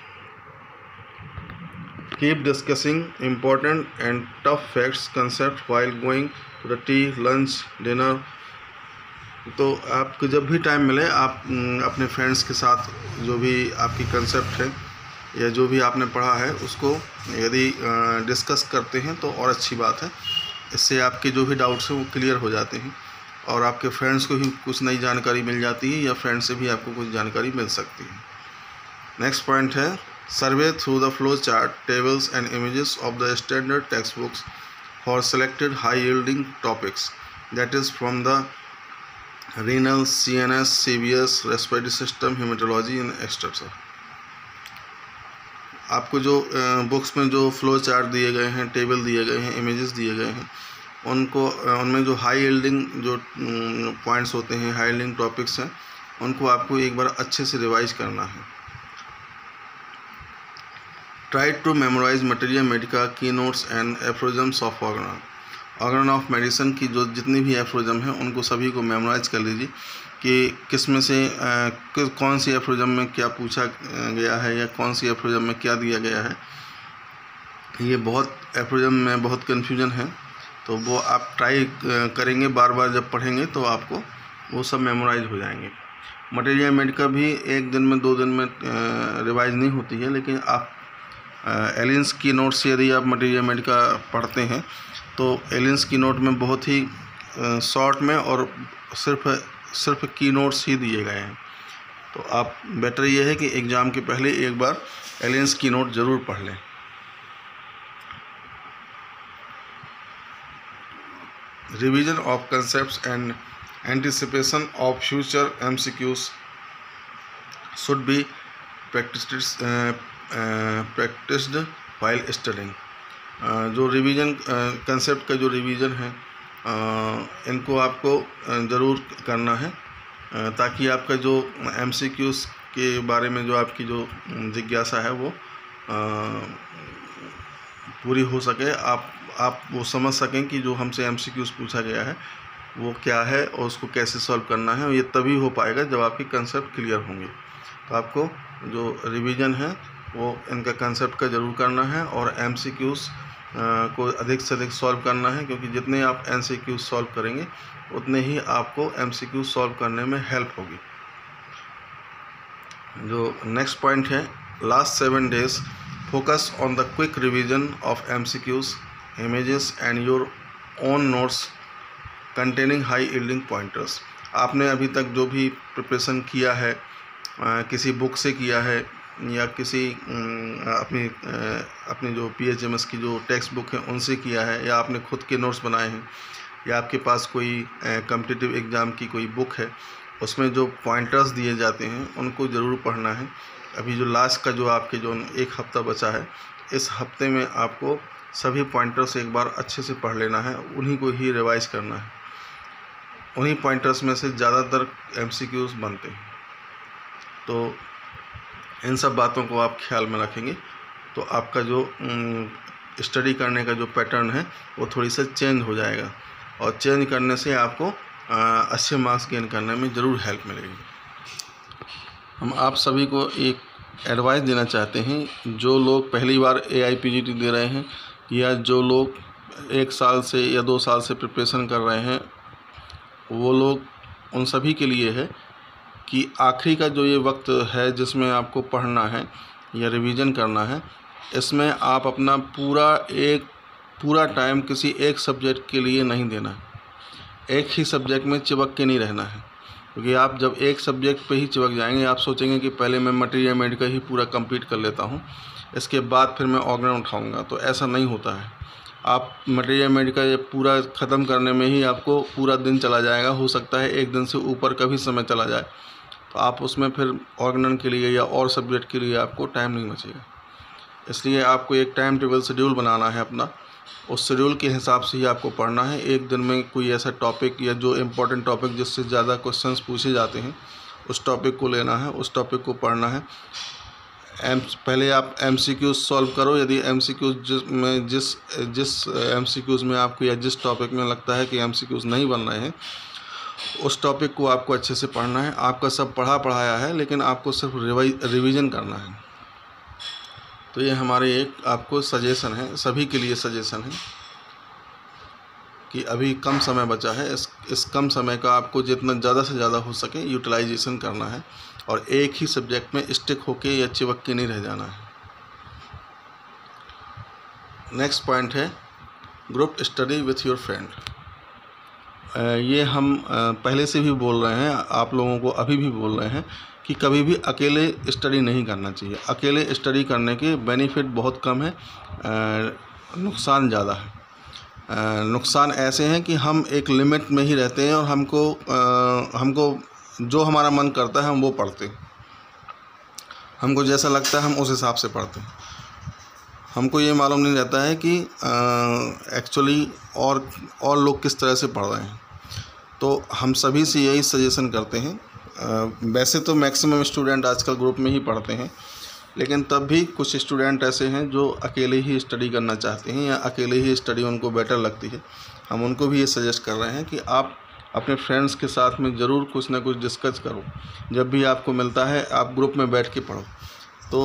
keep discussing important and tough facts concept while going to the tea lunch dinner. तो आपको जब भी टाइम मिले आप अपने फ्रेंड्स के साथ जो भी आपकी कंसेप्ट है या जो भी आपने पढ़ा है उसको यदि डिस्कस करते हैं तो और अच्छी बात है। इससे आपके जो भी डाउट्स हैं वो क्लियर हो जाते हैं और आपके फ्रेंड्स को भी कुछ नई जानकारी मिल जाती है या फ्रेंड से भी आपको कुछ जानकारी मिल सकती है। नेक्स्ट पॉइंट है survey through the flow chart tables and images of the standard text books for selected high yielding topics that is from the renal, C N S, C B S, respiratory system, haematology and etcetera. आपको जो books में जो flow chart दिए गए हैं, table दिए गए हैं, इमेजेस दिए गए हैं, उनको उनमें जो हाई यील्डिंग जो पॉइंट्स होते हैं, हाई यील्डिंग टॉपिक्स हैं, उनको आपको एक बार अच्छे से रिवाइज करना है। Try to memorise material medica की notes and aphorisms of organ organ of medicine की जो जितनी भी एफ्रोजम हैं उनको सभी को मेमोराइज कर लीजिए कि किस में से आ, कौन सी एफ्रोजम में क्या पूछा गया है या कौन सी एफ्रोजम में क्या दिया गया है। ये बहुत एप्रोजम में बहुत कन्फ्यूजन है, तो वो आप ट्राई करेंगे बार बार जब पढ़ेंगे तो आपको वो सब मेमोराइज हो जाएंगे। मटेरियल मेड का भी एक दिन में दो दिन में रिवाइज नहीं होती है, लेकिन आप एलियंस की नोट से यदि आप मटेरियल मेड का पढ़ते हैं तो एलियंस की नोट में बहुत ही शॉर्ट में और सिर्फ सिर्फ की नोट्स ही दिए गए हैं। तो आप बेटर ये है कि एग्ज़ाम के पहले एक बार एलियंस की नोट ज़रूर पढ़ लें। Revision of concepts and anticipation of future MCQs should be practised practised while studying. जो रिवीजन कंसेप्ट का जो रिवीजन है इनको आपको ज़रूर करना है, ताकि आपका जो एमसीक्यूज के बारे में जो आपकी जो जिज्ञासा है वो पूरी हो सके, आप आप वो समझ सकें कि जो हमसे एमसीक्यूज पूछा गया है वो क्या है और उसको कैसे सॉल्व करना है। और ये तभी हो पाएगा जब आपके कंसेप्ट क्लियर होंगे। तो आपको जो रिवीजन है वो इनका कंसेप्ट का ज़रूर करना है और एमसीक्यूज को अधिक से अधिक सॉल्व करना है, क्योंकि जितने आप एमसीक्यूज सॉल्व करेंगे उतने ही आपको एमसीक्यूज सॉल्व करने में हेल्प होगी। जो नेक्स्ट पॉइंट है, last seven days focus on the quick revision of MCQs images and your own notes containing high yielding pointers. आपने अभी तक जो भी प्रिपरेशन किया है, आ, किसी बुक से किया है या किसी आ, अपनी आ, अपनी जो पीएचएमएस की जो टेक्स्ट बुक है उनसे किया है, या आपने खुद के नोट्स बनाए हैं, या आपके पास कोई कॉम्पिटिटिव एग्ज़ाम की कोई बुक है, उसमें जो पॉइंटर्स दिए जाते हैं उनको ज़रूर पढ़ना है। अभी जो लास्ट का जो आपके जो एक हफ़्ता बचा है, इस हफ्ते में आपको सभी पॉइंटर्स एक बार अच्छे से पढ़ लेना है, उन्हीं को ही रिवाइज करना है। उन्हीं पॉइंटर्स में से ज़्यादातर एमसीक्यूज बनते हैं। तो इन सब बातों को आप ख्याल में रखेंगे तो आपका जो स्टडी करने का जो पैटर्न है वो थोड़ी सा चेंज हो जाएगा, और चेंज करने से आपको अच्छे मार्क्स गेन करने में ज़रूर हेल्प मिलेगी। हम आप सभी को एक एडवाइस देना चाहते हैं, जो लोग पहली बार एआईपीजीटी दे रहे हैं या जो लोग एक साल से या दो साल से प्रिपरेशन कर रहे हैं, वो लोग उन सभी के लिए है कि आखिरी का जो ये वक्त है जिसमें आपको पढ़ना है या रिवीजन करना है, इसमें आप अपना पूरा एक पूरा टाइम किसी एक सब्जेक्ट के लिए नहीं देना है। एक ही सब्जेक्ट में चिपक के नहीं रहना है, क्योंकि आप जब एक सब्जेक्ट पे ही चिपक जाएंगे, आप सोचेंगे कि पहले मैं मटेरियल मेड का ही पूरा कंप्लीट कर लेता हूँ, इसके बाद फिर मैं ऑर्गन उठाऊँगा। तो ऐसा नहीं होता है। आप मटेरियल मेड का ये पूरा ख़त्म करने में ही आपको पूरा दिन चला जाएगा, हो सकता है एक दिन से ऊपर का भी समय चला जाए, तो आप उसमें फिर ऑर्गन के लिए या और सब्जेक्ट के लिए आपको टाइम नहीं बचेगा। इसलिए आपको एक टाइम टेबल शेड्यूल बनाना है अपना, उस शेड्यूल के हिसाब से ही आपको पढ़ना है। एक दिन में कोई ऐसा टॉपिक या जो इम्पोर्टेंट टॉपिक जिससे ज़्यादा क्वेश्चंस पूछे जाते हैं उस टॉपिक को लेना है, उस टॉपिक को पढ़ना है। एम पहले आप एमसीक्यूज सॉल्व करो। यदि एमसीक्यूज जिस में जिस जिस एमसीक्यूज में आपको या जिस टॉपिक में लगता है कि एमसीक्यूज नहीं बन रहे हैं, उस टॉपिक को आपको अच्छे से पढ़ना है। आपका सब पढ़ा पढ़ाया है, लेकिन आपको सिर्फ रिवीजन करना है। तो ये हमारे एक आपको सजेशन है, सभी के लिए सजेशन है कि अभी कम समय बचा है, इस इस कम समय का आपको जितना ज़्यादा से ज़्यादा हो सके यूटिलाइजेशन करना है, और एक ही सब्जेक्ट में स्टिक होके या चिपक के नहीं रह जाना है। नेक्स्ट पॉइंट है group study with your friend. ये हम पहले से भी बोल रहे हैं, आप लोगों को अभी भी बोल रहे हैं कि कभी भी अकेले स्टडी नहीं करना चाहिए। अकेले स्टडी करने के बेनिफिट बहुत कम है, नुकसान ज़्यादा है। नुकसान ऐसे हैं कि हम एक लिमिट में ही रहते हैं और हमको हमको जो हमारा मन करता है हम वो पढ़ते हैं, हमको जैसा लगता है हम उस हिसाब से पढ़ते हैं। हमको ये मालूम नहीं रहता है कि एक्चुअली और और लोग किस तरह से पढ़ रहे हैं। तो हम सभी से यही सजेशन करते हैं। आ, वैसे तो मैक्सिमम स्टूडेंट आजकल ग्रुप में ही पढ़ते हैं, लेकिन तब भी कुछ स्टूडेंट ऐसे हैं जो अकेले ही स्टडी करना चाहते हैं या अकेले ही स्टडी उनको बेटर लगती है। हम उनको भी ये सजेस्ट कर रहे हैं कि आप अपने फ्रेंड्स के साथ में ज़रूर कुछ ना कुछ डिस्कस करो। जब भी आपको मिलता है आप ग्रुप में बैठ के पढ़ो। तो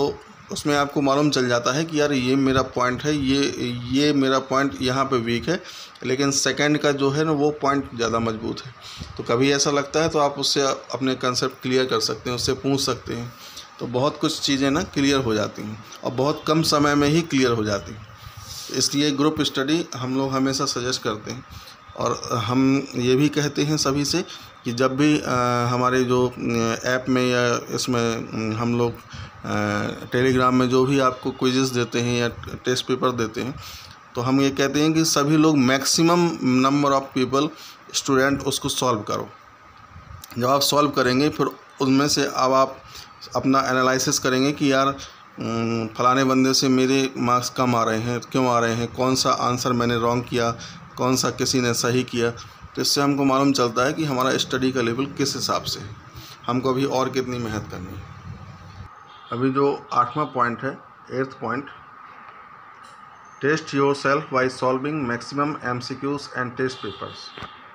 उसमें आपको मालूम चल जाता है कि यार ये मेरा पॉइंट है, ये ये मेरा पॉइंट यहाँ पे वीक है, लेकिन सेकंड का जो है ना वो पॉइंट ज़्यादा मजबूत है। तो कभी ऐसा लगता है तो आप उससे अपने कंसेप्ट क्लियर कर सकते हैं, उससे पूछ सकते हैं। तो बहुत कुछ चीज़ें ना क्लियर हो जाती हैं और बहुत कम समय में ही क्लियर हो जाती हैं। इसलिए ग्रुप स्टडी हम लोग हमेशा सजेस्ट करते हैं और हम ये भी कहते हैं सभी से कि जब भी आ, हमारे जो ऐप में या इसमें हम लोग टेलीग्राम में जो भी आपको क्विज़ेस देते हैं या टेस्ट पेपर देते हैं, तो हम ये कहते हैं कि सभी लोग maximum number of people student उसको सॉल्व करो। जब आप सॉल्व करेंगे फिर उनमें से अब आप अपना एनालिसिस करेंगे कि यार फलाने बंदे से मेरे मार्क्स कम आ रहे हैं, क्यों आ रहे हैं, कौन सा आंसर मैंने रॉन्ग किया, कौन सा किसी ने सही किया। तो इससे हमको मालूम चलता है कि हमारा स्टडी का लेवल किस हिसाब से है, हमको अभी और कितनी मेहनत करनी है। अभी जो आठवां पॉइंट है, eighth point, test yourself by solving maximum M C Qs and test papers.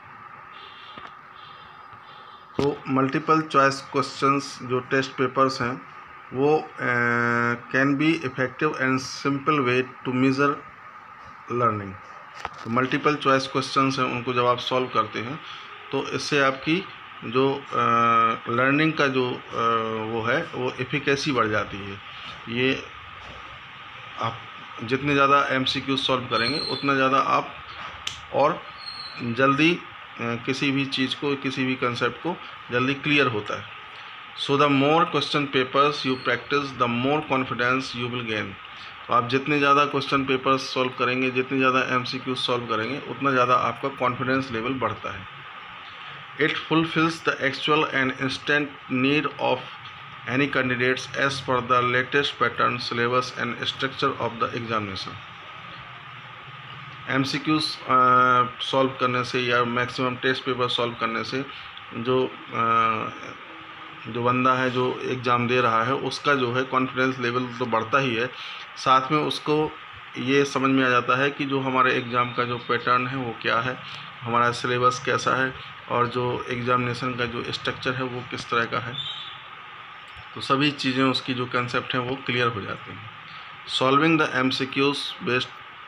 तो मल्टीपल चॉइस क्वेश्चंस जो टेस्ट पेपर्स हैं वो can be effective and simple way to measure learning. तो मल्टीपल चॉइस क्वेश्चंस हैं, उनको जब आप solve करते हैं तो इससे आपकी जो लर्निंग का जो आ, वो है वो एफिकेसी बढ़ जाती है। ये आप जितने ज़्यादा एम सी क्यू सॉल्व करेंगे उतना ज़्यादा आप और जल्दी किसी भी चीज़ को, किसी भी कंसेप्ट को जल्दी क्लियर होता है। So the more question papers you practise the more confidence you will gain. तो आप जितने ज़्यादा क्वेश्चन पेपर्स सॉल्व करेंगे, जितने ज़्यादा एम सी क्यू सॉल्व करेंगे, उतना ज़्यादा आपका कॉन्फिडेंस लेवल बढ़ता है। It fulfils the actual and instant need of any candidates as per the latest pattern, syllabus and structure of the examination. M C Qs solve करने से या maximum test paper solve करने से जो आ, जो बंदा है जो एग्ज़ाम दे रहा है उसका जो है कॉन्फिडेंस लेवल तो बढ़ता ही है, साथ में उसको ये समझ में आ जाता है कि जो हमारे एग्ज़ाम का जो पैटर्न है वो क्या है, हमारा सिलेबस कैसा है और जो एग्ज़ामिनेशन का जो स्ट्रक्चर है वो किस तरह का है। तो सभी चीज़ें उसकी जो कंसेप्ट हैं वो क्लियर हो जाती हैं। Solving the M C Qs based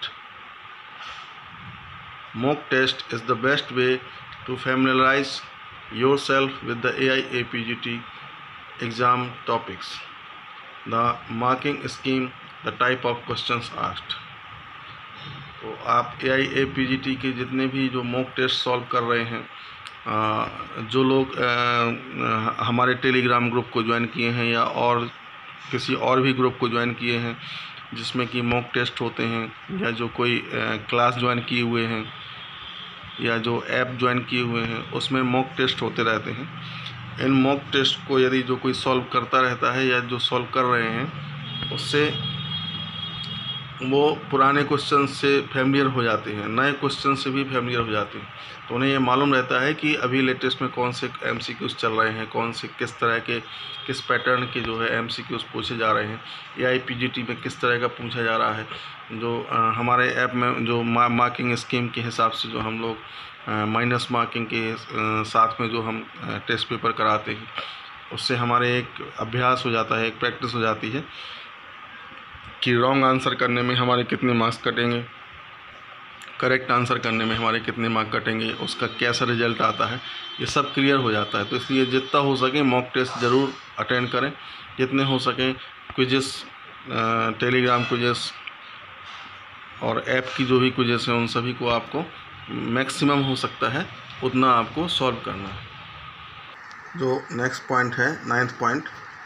mock test is the best way to familiarize yourself with the A I A P G T exam topics, the marking scheme, the type of questions asked। तो आप A I A P G T के जितने भी जो mock test solve कर रहे हैं, आ, जो लोग आ, हमारे टेलीग्राम ग्रुप को ज्वाइन किए हैं या और किसी और भी ग्रुप को ज्वाइन किए हैं जिसमें कि मॉक टेस्ट होते हैं, या जो कोई क्लास ज्वाइन किए हुए हैं या जो ऐप ज्वाइन किए हुए हैं, उसमें मॉक टेस्ट होते रहते हैं। इन मॉक टेस्ट को यदि जो कोई सॉल्व करता रहता है या जो सॉल्व कर रहे हैं उससे वो पुराने क्वेश्चन से फैमिलियर हो जाते हैं, नए क्वेश्चन से भी फैमिलियर हो जाते हैं। तो उन्हें ये मालूम रहता है कि अभी लेटेस्ट में कौन से एम सी क्यूज़ चल रहे हैं, कौन से किस तरह के किस पैटर्न के जो है एम सी क्यूज़ पूछे जा रहे हैं, ए आई पी जी टी में किस तरह का पूछा जा रहा है। जो आ, हमारे ऐप में जो मा, मार्किंग स्कीम के हिसाब से जो हम लोग माइनस मार्किंग के आ, साथ में जो हम आ, टेस्ट पेपर कराते हैं, उससे हमारे एक अभ्यास हो जाता है, एक प्रैक्टिस हो जाती है कि रॉन्ग आंसर करने में हमारे कितने मार्क्स कटेंगे, करेक्ट आंसर करने में हमारे कितने मार्क्स कटेंगे, उसका कैसा रिजल्ट आता है, ये सब क्लियर हो जाता है। तो इसलिए जितना हो सके मॉक टेस्ट ज़रूर अटेंड करें, जितने हो सके क्विज़ेस, टेलीग्राम क्विज़ेस और ऐप की जो भी क्विज़ेस हैं उन सभी को आपको मैक्सिमम हो सकता है उतना आपको सॉल्व करना है। जो नेक्स्ट पॉइंट है, ninth point,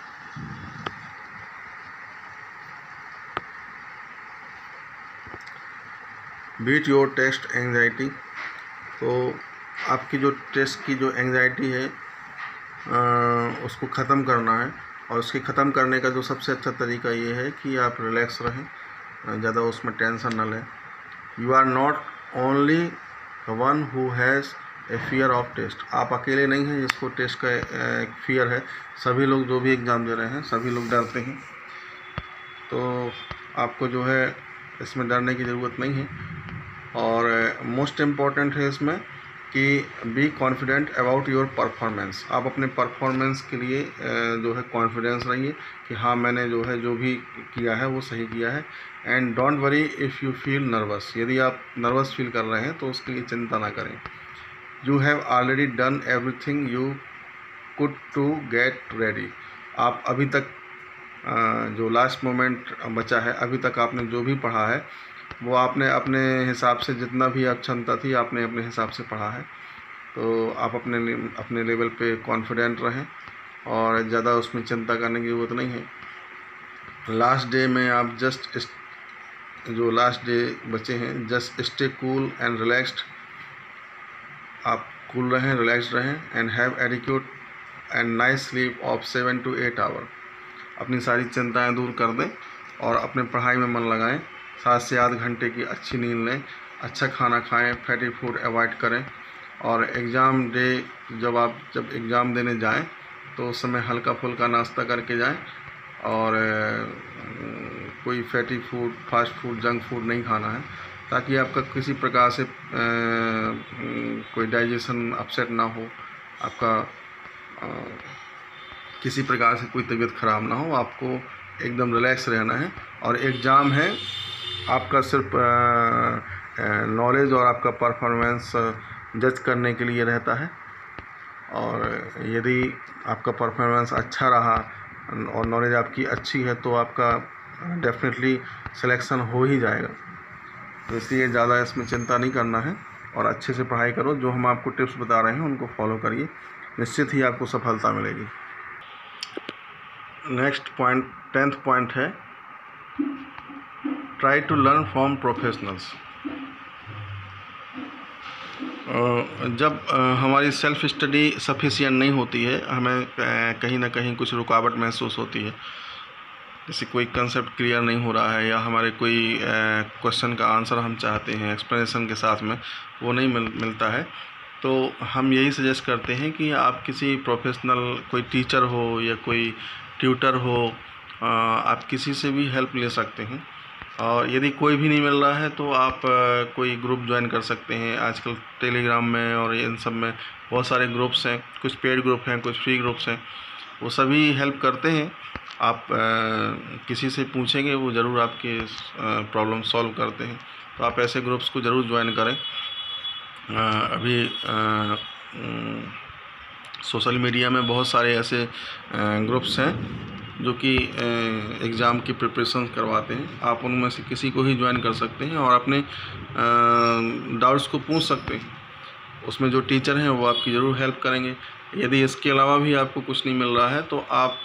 beat your test anxiety. तो आपकी जो टेस्ट की जो एंग्जाइटी है आ, उसको ख़त्म करना है, और उसकी ख़त्म करने का जो सबसे अच्छा तरीका ये है कि आप रिलैक्स रहें, ज़्यादा उसमें टेंशन न लें। You are not only one who has a fear of test. आप अकेले नहीं हैं जिसको टेस्ट का एक फियर है, सभी लोग जो भी एग्ज़ाम दे रहे हैं सभी लोग डरते हैं। तो आपको जो है इसमें डरने की ज़रूरत नहीं है। और मोस्ट इम्पॉर्टेंट है इसमें कि be confident about your performance. आप अपने परफॉर्मेंस के लिए जो है कॉन्फिडेंस रहिए कि हाँ मैंने जो है जो भी किया है वो सही किया है। And don't worry if you feel nervous. यदि आप नर्वस फील कर रहे हैं तो उसके लिए चिंता ना करें। You have already done everything you could to get ready. आप अभी तक जो लास्ट मोमेंट बचा है, अभी तक आपने जो भी पढ़ा है वो आपने अपने हिसाब से, जितना भी आप क्षमता थी आपने अपने हिसाब से पढ़ा है। तो आप अपने अपने लेवल पे कॉन्फिडेंट रहें और ज़्यादा उसमें चिंता करने की ज़रूरत नहीं है। लास्ट डे में आप जस्ट जो लास्ट डे बचे हैं, just stay cool and relaxed. आप कूल रहें, रिलैक्स्ड रहें and have adequate and nice sleep of seven to eight hour. अपनी सारी चिंताएं दूर कर दें और अपने पढ़ाई में मन लगाएं। सात से आठ घंटे की अच्छी नींद लें, अच्छा खाना खाएं, फैटी फूड अवॉइड करें। और एग्ज़ाम डे जब आप जब एग्ज़ाम देने जाएं तो उस समय हल्का फुल्का नाश्ता करके जाएं और कोई fatty food, fast food, junk food नहीं खाना है, ताकि आपका किसी प्रकार से कोई डाइजेशन अपसेट ना हो, आपका आ, किसी प्रकार से कोई तबीयत ख़राब ना हो। आपको एकदम रिलैक्स रहना है। और एग्ज़ाम है आपका सिर्फ नॉलेज और आपका परफॉर्मेंस जज करने के लिए रहता है। और यदि आपका परफॉर्मेंस अच्छा रहा और नॉलेज आपकी अच्छी है तो आपका डेफिनेटली सिलेक्शन हो ही जाएगा। तो इसलिए ज़्यादा इसमें चिंता नहीं करना है और अच्छे से पढ़ाई करो। जो हम आपको टिप्स बता रहे हैं उनको फॉलो करिए, निश्चित ही आपको सफलता मिलेगी। नेक्स्ट पॉइंट, टेंथ पॉइंट है try to learn from professionals. जब हमारी सेल्फ स्टडी सफिशिएंट नहीं होती है, हमें कहीं ना कहीं कुछ रुकावट महसूस होती है, जैसे कोई कंसेप्ट क्लियर नहीं हो रहा है या हमारे कोई क्वेश्चन का आंसर हम चाहते हैं एक्सप्लेनेशन के साथ में, वो नहीं मिल मिलता है, तो हम यही सजेस्ट करते हैं कि आप किसी प्रोफेशनल, कोई टीचर हो या कोई ट्यूटर हो, आप किसी से भी हेल्प ले सकते हैं। और यदि कोई भी नहीं मिल रहा है तो आप कोई ग्रुप ज्वाइन कर सकते हैं। आजकल टेलीग्राम में और इन सब में बहुत सारे ग्रुप्स हैं, कुछ पेड ग्रुप हैं, कुछ फ्री ग्रुप्स हैं, वो सभी हेल्प करते हैं। आप किसी से पूछेंगे वो ज़रूर आपके प्रॉब्लम सॉल्व करते हैं, तो आप ऐसे ग्रुप्स को ज़रूर ज्वाइन करें। अभी सोशल मीडिया में बहुत सारे ऐसे ग्रुप्स हैं जो कि एग्ज़ाम की प्रिपरेशन करवाते हैं। आप उनमें से किसी को ही ज्वाइन कर सकते हैं और अपने डाउट्स को पूछ सकते हैं। उसमें जो टीचर हैं वो आपकी ज़रूर हेल्प करेंगे। यदि इसके अलावा भी आपको कुछ नहीं मिल रहा है तो आप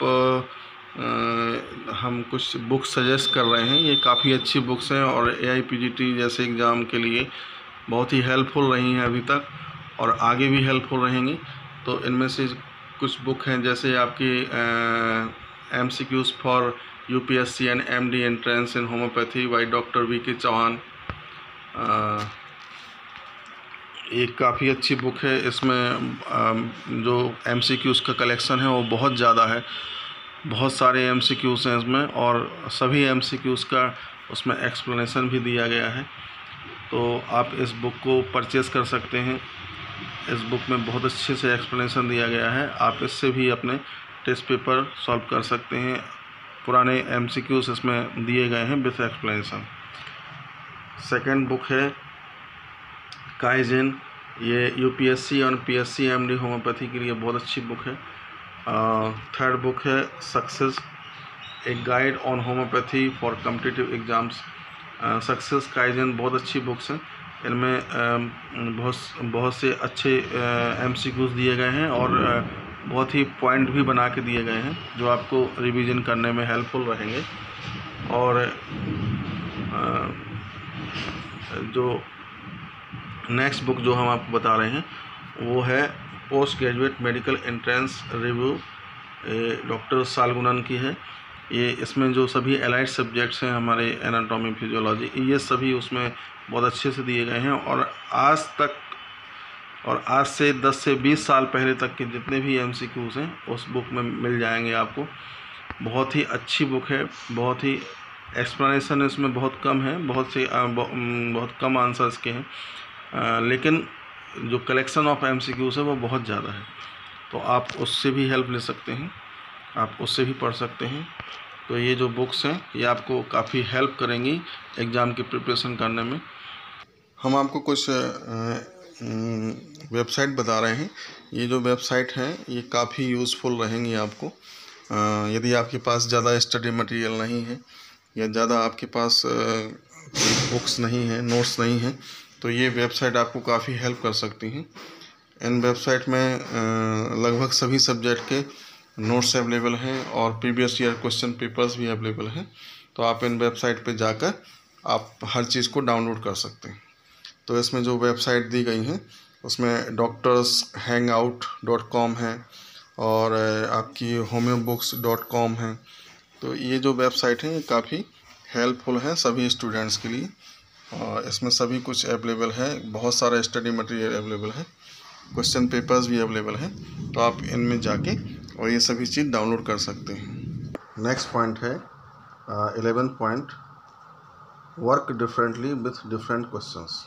आ, हम कुछ बुक्स सजेस्ट कर रहे हैं। ये काफ़ी अच्छी बुक्स हैं और A I P G T जैसे एग्ज़ाम के लिए बहुत ही हेल्पफुल रही हैं अभी तक और आगे भी हेल्पफुल रहेंगी। तो इनमें से कुछ बुक हैं, जैसे आपकी M C Qs for U P S C and M D entrance in homeopathy by doctor V K Chauhan. एक काफ़ी अच्छी बुक है। इसमें आ, जो एम सी क्यूज़ का कलेक्शन है वो बहुत ज़्यादा है, बहुत सारे एम सी क्यूज़ हैं इसमें और सभी एम सी क्यूज़ का उसमें एक्सप्लेनेशन भी दिया गया है। तो आप इस बुक को परचेज़ कर सकते हैं। इस बुक में बहुत अच्छे से एक्सप्लेनेशन दिया गया है। आप इससे भी अपने टेस्ट पेपर सॉल्व कर सकते हैं। पुराने एम सी क्यूज़ इसमें दिए गए हैं विथ एक्सप्लेनेशन। सेकंड बुक है काइजेन। ये यू पी एस सी और P S C M D homeopathy के लिए बहुत अच्छी बुक है। थर्ड बुक है success, a guide on homeopathy for competitive exams. Success, Kaizen बहुत अच्छी बुक्स हैं। इनमें बहुत बहुत से अच्छे एम सी क्यूज़ दिए गए हैं और बहुत ही पॉइंट भी बना के दिए गए हैं जो आपको रिवीजन करने में हेल्पफुल रहेंगे। और जो नेक्स्ट बुक जो हम आपको बता रहे हैं वो है post graduate medical entrance review, doctor Salgunan की है। ये इसमें जो सभी एलाइड सब्जेक्ट्स हैं हमारे एनाटॉमी, फिजियोलॉजी, ये सभी उसमें बहुत अच्छे से दिए गए हैं। और आज तक और आज से दस से बीस साल पहले तक के जितने भी एम सी क्यूज़ हैं उस बुक में मिल जाएंगे आपको। बहुत ही अच्छी बुक है, बहुत ही एक्सप्लेनेशन इसमें बहुत कम है, बहुत से बहुत कम आंसर्स के हैं, लेकिन जो कलेक्शन ऑफ एमसीक्यूज़ है वो बहुत ज़्यादा है, तो आप उससे भी हेल्प ले सकते हैं, आप उससे भी पढ़ सकते हैं। तो ये जो बुक्स हैं ये आपको काफ़ी हेल्प करेंगी एग्ज़ाम की प्रिपरेशन करने में। हम आपको कुछ वेबसाइट बता रहे हैं। ये जो वेबसाइट हैं ये काफ़ी यूज़फुल रहेंगी आपको। अ, यदि आपके पास ज़्यादा स्टडी मटेरियल नहीं है या ज़्यादा आपके पास कोई बुक्स नहीं है, नोट्स नहीं हैं, तो ये वेबसाइट आपको काफ़ी हेल्प कर सकती हैं। इन वेबसाइट में लगभग सभी सब्जेक्ट के नोट्स अवेलेबल हैं और प्रीवियस ईयर क्वेश्चन पेपर्स भी अवेलेबल हैं। तो आप इन वेबसाइट पे जाकर आप हर चीज़ को डाउनलोड कर सकते हैं। तो इसमें जो वेबसाइट दी गई हैं उसमें doctors hang out dot com है और आपकी होम्यो बुक्स डॉट कॉम है। तो ये जो वेबसाइट हैं ये काफ़ी हेल्पफुल हैं सभी स्टूडेंट्स के लिए, और इसमें सभी कुछ अवेलेबल है, बहुत सारा स्टडी मटेरियल अवेलेबल है, क्वेश्चन पेपर्स भी अवेलेबल हैं। तो आप इनमें जाके और ये सभी चीज़ डाउनलोड कर सकते हैं। नेक्स्ट पॉइंट है eleventh point, work differently with different questions.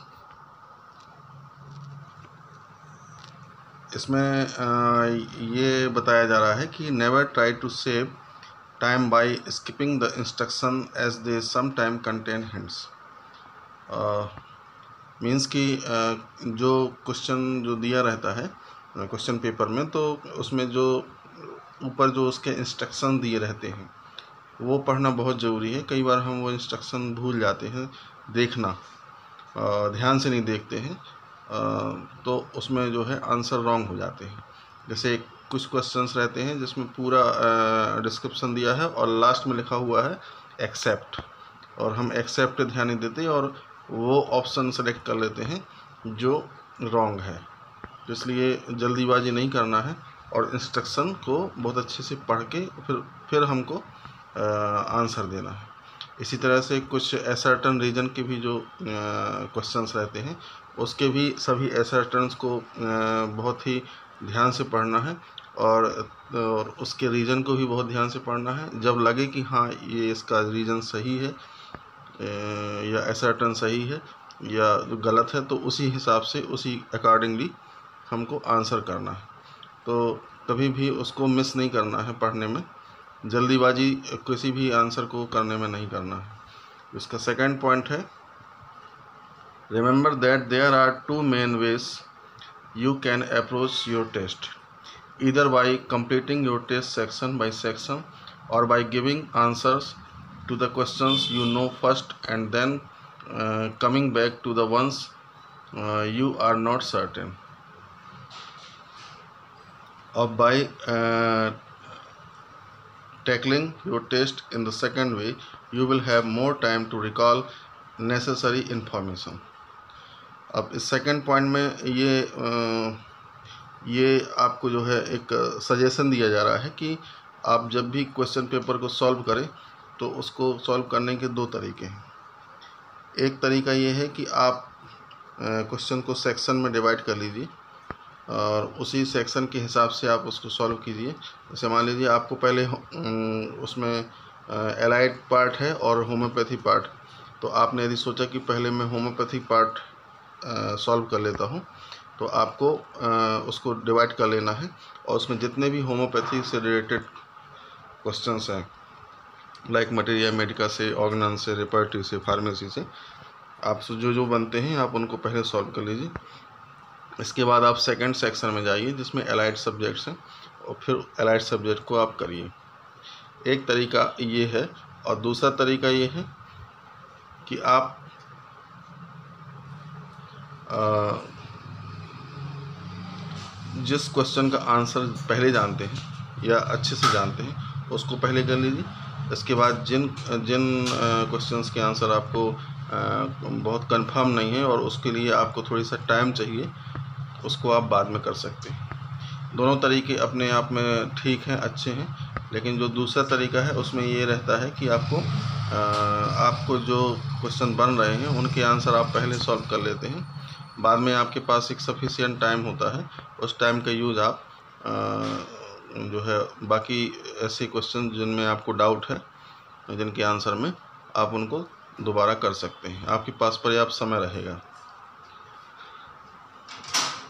इसमें uh, ये बताया जा रहा है कि never try to save time by skipping the instruction as they sometime contain hints means. मीन्स कि uh, जो क्वेश्चन जो दिया रहता है क्वेश्चन पेपर में, तो उसमें जो ऊपर जो उसके इंस्ट्रक्शन दिए रहते हैं वो पढ़ना बहुत ज़रूरी है। कई बार हम वो इंस्ट्रक्शन भूल जाते हैं देखना, ध्यान से नहीं देखते हैं, तो उसमें जो है आंसर रॉन्ग हो जाते हैं। जैसे कुछ क्वेश्चंस रहते हैं जिसमें पूरा डिस्क्रिप्शन दिया है और लास्ट में लिखा हुआ है एक्सेप्ट, और हम एक्सेप्ट ध्यान नहीं देते और वो ऑप्शन सेलेक्ट कर लेते हैं जो रॉन्ग है। इसलिए जल्दीबाजी नहीं करना है और इंस्ट्रक्शन को बहुत अच्छे से पढ़ के फिर फिर हमको आंसर देना है। इसी तरह से कुछ असर्टेन रीजन के भी जो क्वेश्चंस रहते हैं उसके भी सभी असर्टेन्स को बहुत ही ध्यान से पढ़ना है और और उसके रीज़न को भी बहुत ध्यान से पढ़ना है। जब लगे कि हाँ ये इसका रीज़न सही है या असर्टेन सही है या गलत है, तो उसी हिसाब से उसी अकॉर्डिंगली हमको आंसर करना है। तो कभी भी उसको मिस नहीं करना है पढ़ने में, जल्दीबाजी किसी भी आंसर को करने में नहीं करना है। इसका सेकंड पॉइंट है, remember that there are two main ways you can approach your test, either by completing your test section by section और by giving answers to the questions you know first and then coming back to the ones you are not certain, or by uh, tackling your test in the second way you will have more time to recall necessary information। अब इस second point में ये आ, ये आपको जो है एक suggestion दिया जा रहा है कि आप जब भी क्वेश्चन पेपर को सॉल्व करें तो उसको सॉल्व करने के दो तरीके हैं। एक तरीका ये है कि आप क्वेश्चन को सेक्शन में डिवाइड कर लीजिए और उसी सेक्शन के हिसाब से आप उसको सॉल्व कीजिए। जैसे मान लीजिए आपको पहले उसमें एलाइड पार्ट है और होम्योपैथी पार्ट, तो आपने यदि सोचा कि पहले मैं होम्योपैथी पार्ट सॉल्व कर लेता हूं, तो आपको उसको डिवाइड कर लेना है और उसमें जितने भी होम्योपैथी से रिलेटेड क्वेश्चंस हैं, लाइक मटेरिया मेडिका से, ऑर्गेनन से, रेपर्टरी से, फार्मेसी से, आप जो जो बनते हैं आप उनको पहले सॉल्व कर लीजिए। इसके बाद आप सेकंड सेक्शन में जाइए जिसमें एलाइड सब्जेक्ट्स हैं और फिर एलाइड सब्जेक्ट को आप करिए। एक तरीका ये है और दूसरा तरीका ये है कि आप आ, जिस क्वेश्चन का आंसर पहले जानते हैं या अच्छे से जानते हैं उसको पहले कर लीजिए। इसके बाद जिन जिन क्वेश्चंस के आंसर आपको आ, बहुत कंफर्म नहीं है और उसके लिए आपको थोड़ी सा टाइम चाहिए, उसको आप बाद में कर सकते हैं। दोनों तरीके अपने आप में ठीक हैं, अच्छे हैं, लेकिन जो दूसरा तरीका है उसमें ये रहता है कि आपको आ, आपको जो क्वेश्चन बन रहे हैं उनके आंसर आप पहले सॉल्व कर लेते हैं, बाद में आपके पास एक सफिशिएंट टाइम होता है, उस टाइम का यूज़ आप आ, जो है बाकी ऐसे क्वेश्चन जिनमें आपको डाउट है, जिनके आंसर में, आप उनको दोबारा कर सकते हैं, आपके पास पर्याप्त समय रहेगा।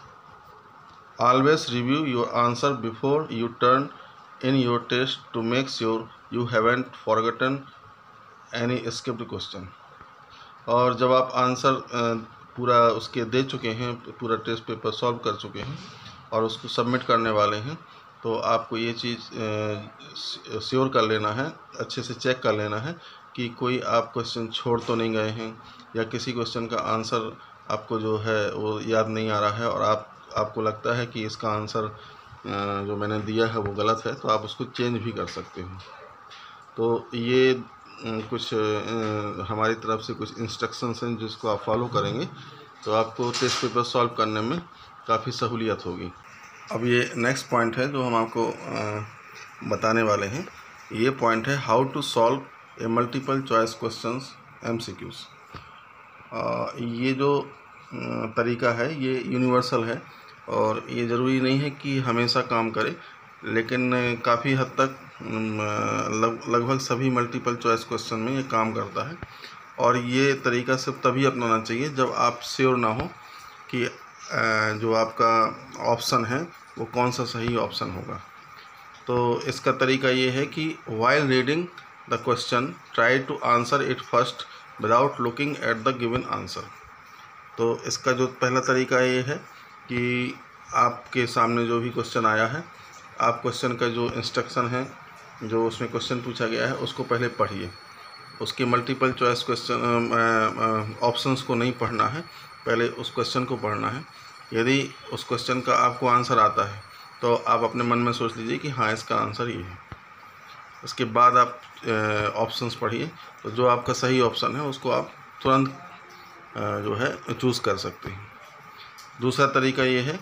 Always review your answer before you turn in your test to make sure you haven't forgotten any skipped question. और जब आप आंसर पूरा उसके दे चुके हैं, पूरा टेस्ट पेपर सॉल्व कर चुके हैं और उसको सबमिट करने वाले हैं, तो आपको ये चीज़ श्योर कर लेना है, अच्छे से चेक कर लेना है कि कोई आप क्वेश्चन छोड़ तो नहीं गए हैं या किसी क्वेश्चन का आंसर आपको जो है वो याद नहीं आ रहा है और आप आपको लगता है कि इसका आंसर जो मैंने दिया है वो गलत है, तो आप उसको चेंज भी कर सकते हो। तो ये कुछ हमारी तरफ से कुछ इंस्ट्रक्शंस हैं जिसको आप फॉलो करेंगे तो आपको टेस्ट पेपर सॉल्व करने में काफ़ी सहूलियत होगी। अब ये नेक्स्ट पॉइंट है जो हम आपको बताने वाले हैं। ये पॉइंट है how to solve a multiple choice questions MCQs. ये जो तरीका है ये यूनिवर्सल है और ये ज़रूरी नहीं है कि हमेशा काम करे, लेकिन काफ़ी हद तक लग लगभग सभी मल्टीपल चॉइस क्वेश्चन में ये काम करता है। और ये तरीका सिर्फ तभी अपनाना चाहिए जब आप श्योर ना हो कि जो आपका ऑप्शन है वो कौन सा सही ऑप्शन होगा। तो इसका तरीका ये है कि while reading the question try to answer it first without looking at the given answer. तो इसका जो पहला तरीका ये है कि आपके सामने जो भी क्वेश्चन आया है, आप क्वेश्चन का जो इंस्ट्रक्शन है, जो उसमें क्वेश्चन पूछा गया है, उसको पहले पढ़िए। उसके मल्टीपल चॉइस क्वेश्चन ऑप्शंस को नहीं पढ़ना है, पहले उस क्वेश्चन को पढ़ना है। यदि उस क्वेश्चन का आपको आंसर आता है तो आप अपने मन में सोच लीजिए कि हाँ इसका आंसर ये है। उसके बाद आप ऑप्शंस पढ़िए, तो जो आपका सही ऑप्शन है उसको आप तुरंत जो है चूज़ कर सकते हैं। दूसरा तरीका ये है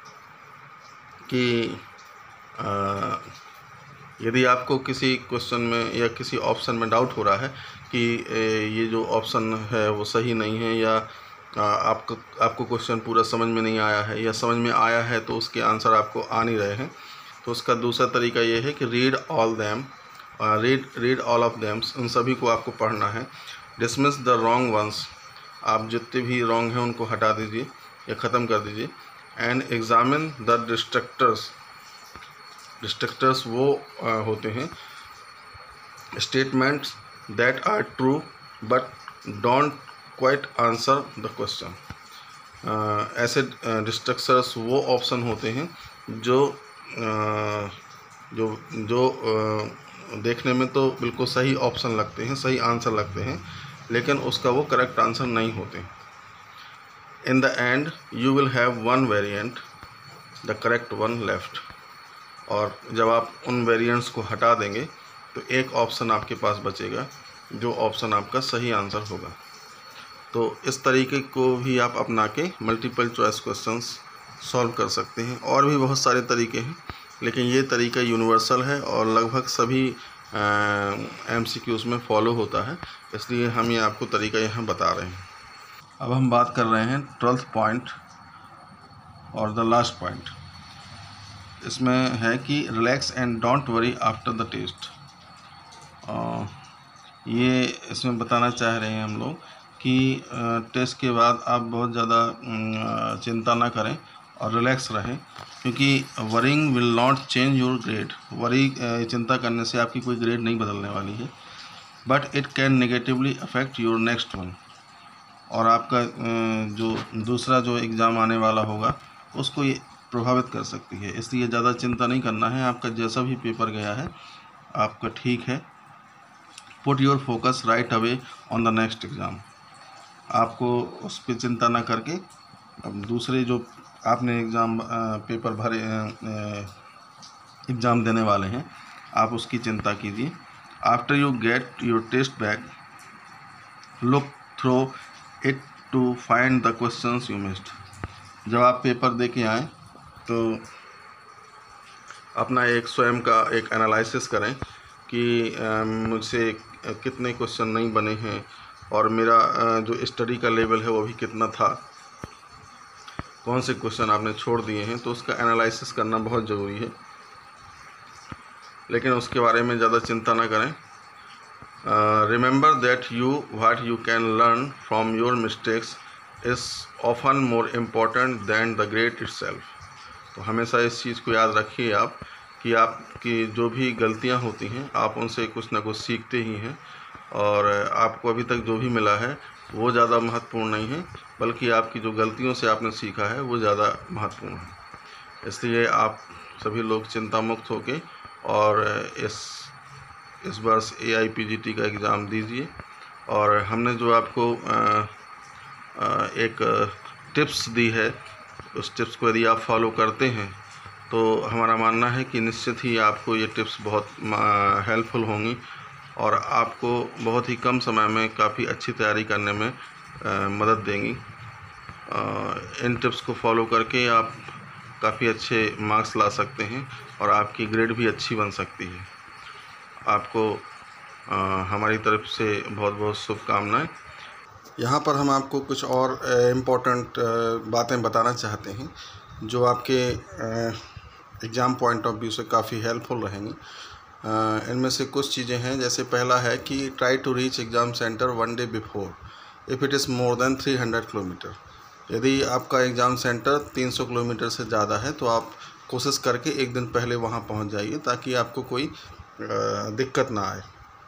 कि यदि आपको किसी क्वेश्चन में या किसी ऑप्शन में डाउट हो रहा है कि ये जो ऑप्शन है वो सही नहीं है या आपको आपको क्वेश्चन पूरा समझ में नहीं आया है या समझ में आया है तो उसके आंसर आपको आ नहीं रहे हैं, तो उसका दूसरा तरीका ये है कि read all them read read all of them, उन सभी को आपको पढ़ना है। डिसमिस द रॉन्ग वंस, आप जितने भी रॉन्ग हैं उनको हटा दीजिए या ख़त्म कर दीजिए। And examine the distractors, distractors वो आ, होते हैं statements that are true but don't quite answer the question. ऐसे डिस्ट्रक्टर्स वो ऑप्शन होते हैं जो आ, जो जो आ, देखने में तो बिल्कुल सही ऑप्शन लगते हैं, सही आंसर लगते हैं, लेकिन उसका वो करेक्ट आंसर नहीं होते। In the end you will have one variant, the correct one left. और जब आप उन वेरिएंट्स को हटा देंगे तो एक ऑप्शन आपके पास बचेगा जो ऑप्शन आपका सही आंसर होगा। तो इस तरीके को भी आप अपना के मल्टीपल चॉइस क्वेश्चंस सॉल्व कर सकते हैं। और भी बहुत सारे तरीके हैं, लेकिन ये तरीका यूनिवर्सल है और लगभग सभी एमसीक्यूज़ में फॉलो होता है, इसलिए हम ये आपको तरीका यहाँ बता रहे हैं। अब हम बात कर रहे हैं ट्वेल्थ पॉइंट और द लास्ट पॉइंट। इसमें है कि relax and don't worry after the test. ये इसमें बताना चाह रहे हैं हम लोग कि टेस्ट के बाद आप बहुत ज़्यादा चिंता ना करें और रिलैक्स रहें, क्योंकि worrying will not change your grade. Worry चिंता करने से आपकी कोई ग्रेड नहीं बदलने वाली है, but it can negatively affect your next one. और आपका जो दूसरा जो एग्ज़ाम आने वाला होगा उसको ये प्रभावित कर सकती है, इसलिए ज़्यादा चिंता नहीं करना है। आपका जैसा भी पेपर गया है आपका ठीक है। Put your focus right away on the next exam. आपको उस पर चिंता ना करके अब दूसरे जो आपने एग्ज़ाम पेपर भरे एग्ज़ाम देने वाले हैं आप उसकी चिंता कीजिए। After you get your test back look through it to find the questions you missed. जब आप पेपर दे के आएँ तो अपना एक स्वयं का एक एनालिसिस करें कि मुझसे कितने क्वेश्चन नहीं बने हैं और मेरा जो स्टडी का लेवल है वो भी कितना था, कौन से क्वेश्चन आपने छोड़ दिए हैं, तो उसका एनालिसिस करना बहुत ज़रूरी है। लेकिन उसके बारे में ज़्यादा चिंता ना करें। Remember that you what you can learn from your mistakes is often more important than the grade itself. तो हमेशा इस चीज़ को याद रखिए आप कि आपकी जो भी गलतियां होती हैं आप उनसे कुछ ना कुछ सीखते ही हैं, और आपको अभी तक जो भी मिला है वो ज़्यादा महत्वपूर्ण नहीं है, बल्कि आपकी जो गलतियों से आपने सीखा है वो ज़्यादा महत्वपूर्ण है। इसलिए आप सभी लोग चिंता मुक्त होके और इस इस वर्ष A I P G T का एग्ज़ाम दीजिए। और हमने जो आपको आ, आ, एक टिप्स दी है, उस टिप्स को यदि आप फॉलो करते हैं तो हमारा मानना है कि निश्चित ही आपको ये टिप्स बहुत हेल्पफुल होंगी और आपको बहुत ही कम समय में काफ़ी अच्छी तैयारी करने में आ, मदद देंगी। आ, इन टिप्स को फॉलो करके आप काफ़ी अच्छे मार्क्स ला सकते हैं और आपकी ग्रेड भी अच्छी बन सकती है। आपको आ, हमारी तरफ से बहुत बहुत शुभकामनाएं। यहाँ पर हम आपको कुछ और इम्पोर्टेंट बातें बताना चाहते हैं जो आपके एग्ज़ाम पॉइंट ऑफ व्यू से काफ़ी हेल्पफुल रहेंगी। इनमें से कुछ चीज़ें हैं, जैसे पहला है कि try to reach exam centre one day before if it is more than three hundred kilometre. यदि आपका एग्ज़ाम सेंटर तीन सौ किलोमीटर से ज़्यादा है तो आप कोशिश करके एक दिन पहले वहाँ पहुँच जाइए ताकि आपको कोई दिक्कत ना आए।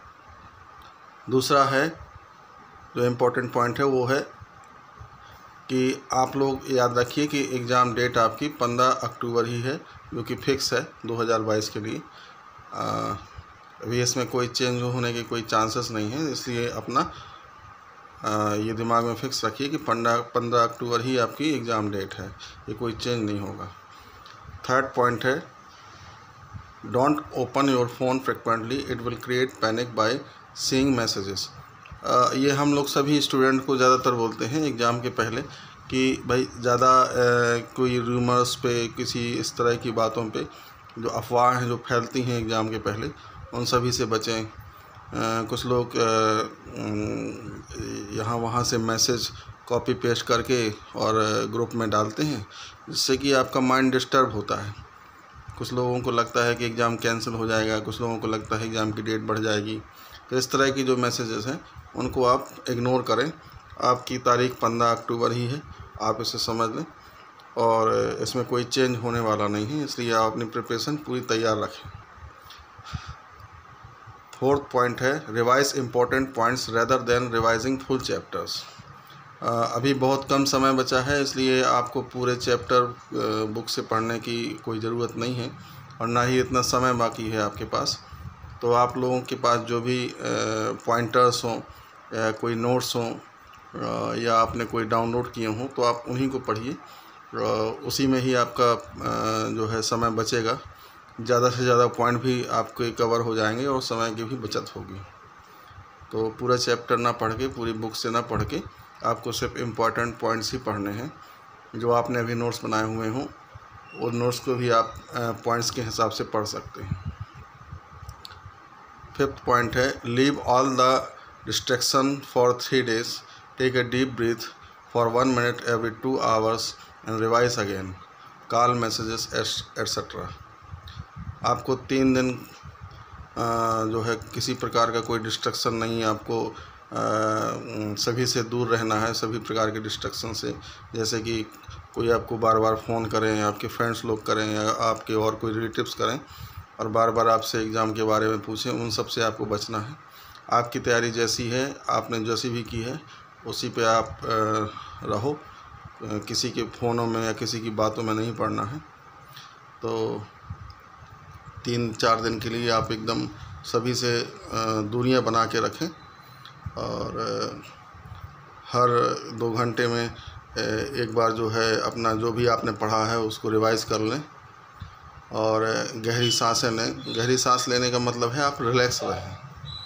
दूसरा है जो इम्पोर्टेंट पॉइंट है वो है कि आप लोग याद रखिए कि एग्ज़ाम डेट आपकी पंद्रह अक्टूबर ही है, जो कि फिक्स है दो हज़ार बाईस के लिए। अभी इसमें कोई चेंज होने के कोई चांसेस नहीं है, इसलिए अपना आ, ये दिमाग में फिक्स रखिए कि पंद्रह पंद्रह अक्टूबर ही आपकी एग्ज़ाम डेट है, ये कोई चेंज नहीं होगा। थर्ड पॉइंट है don't open your phone frequently, it will create panic by seeing messages. ये हम लोग सभी स्टूडेंट को ज़्यादातर बोलते हैं एग्ज़ाम के पहले कि भाई ज़्यादा कोई रूमर्स पे, किसी इस तरह की बातों पे जो अफवाह हैं जो फैलती हैं एग्ज़ाम के पहले, उन सभी से बचें। आ, कुछ लोग यहाँ वहाँ से मैसेज कॉपी पेस्ट करके और ग्रुप में डालते हैं, जिससे कि आपका माइंड डिस्टर्ब होता है। कुछ लोगों को लगता है कि एग्ज़ाम कैंसिल हो जाएगा, कुछ लोगों को लगता है एग्ज़ाम की डेट बढ़ जाएगी। तो इस तरह की जो मैसेजेस हैं उनको आप इग्नोर करें। आपकी तारीख पंद्रह अक्टूबर ही है, आप इसे समझ लें, और इसमें कोई चेंज होने वाला नहीं है, इसलिए आप अपनी प्रिपरेशन पूरी तैयार रखें। फोर्थ पॉइंट है revise important points rather than revising full chapters. अभी बहुत कम समय बचा है, इसलिए आपको पूरे चैप्टर बुक से पढ़ने की कोई ज़रूरत नहीं है और ना ही इतना समय बाकी है आपके पास। तो आप लोगों के पास जो भी पॉइंटर्स हों या कोई नोट्स हों या आपने कोई डाउनलोड किए हों तो आप उन्हीं को पढ़िए, उसी में ही आपका जो है समय बचेगा। ज़्यादा से ज़्यादा पॉइंट भी आपके कवर हो जाएंगे और समय की भी बचत होगी। तो पूरा चैप्टर ना पढ़ के, पूरी बुक से ना पढ़ के, आपको सिर्फ इम्पॉर्टेंट पॉइंट्स ही पढ़ने हैं। जो आपने अभी नोट्स बनाए हुए हों उन नोट्स को भी आप पॉइंट्स के हिसाब से पढ़ सकते हैं। फिफ्थ पॉइंट है leave all the distraction for three days, take a deep breath for one minute every two hours and revise again, call messages etcetera. आपको तीन दिन जो है किसी प्रकार का कोई डिस्ट्रक्शन नहीं, आपको आ, सभी से दूर रहना है, सभी प्रकार के डिस्ट्रक्शन से, जैसे कि कोई आपको बार बार फ़ोन करें, आपके फ्रेंड्स लोग करें या आपके और कोई रिलेटिव्स करें और बार बार आपसे एग्ज़ाम के बारे में पूछें, उन सब से आपको बचना है। आपकी तैयारी जैसी है, आपने जैसी भी की है, उसी पे आप रहो, किसी के फ़ोनों में या किसी की बातों में नहीं पड़ना है। तो तीन चार दिन के लिए आप एकदम सभी से दूरियां बना के रखें और हर दो घंटे में एक बार जो है अपना जो भी आपने पढ़ा है उसको रिवाइज कर लें और गहरी सांसें लें। गहरी सांस लेने का मतलब है आप रिलैक्स रहें,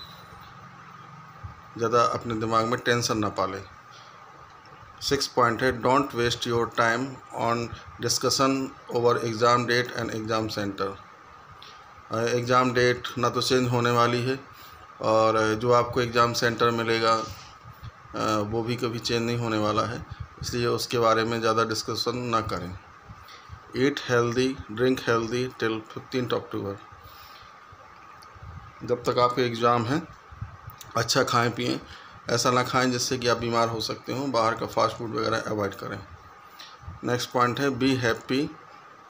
ज़्यादा अपने दिमाग में टेंशन ना पालें। सिक्स पॉइंट है don't waste your time on discussion over exam date and exam centre. Exam date ना तो चेंज होने वाली है और जो आपको एग्ज़ाम सेंटर मिलेगा वो भी कभी चेंज नहीं होने वाला है, इसलिए उसके बारे में ज़्यादा डिस्कशन ना करें। Eat healthy, drink healthy till fifteen October. जब तक आपके एग्ज़ाम हैं अच्छा खाएं पिएं, ऐसा ना खाएं जिससे कि आप बीमार हो सकते हो। बाहर का फास्ट फूड वगैरह अवॉइड करें। नेक्स्ट पॉइंट है be happy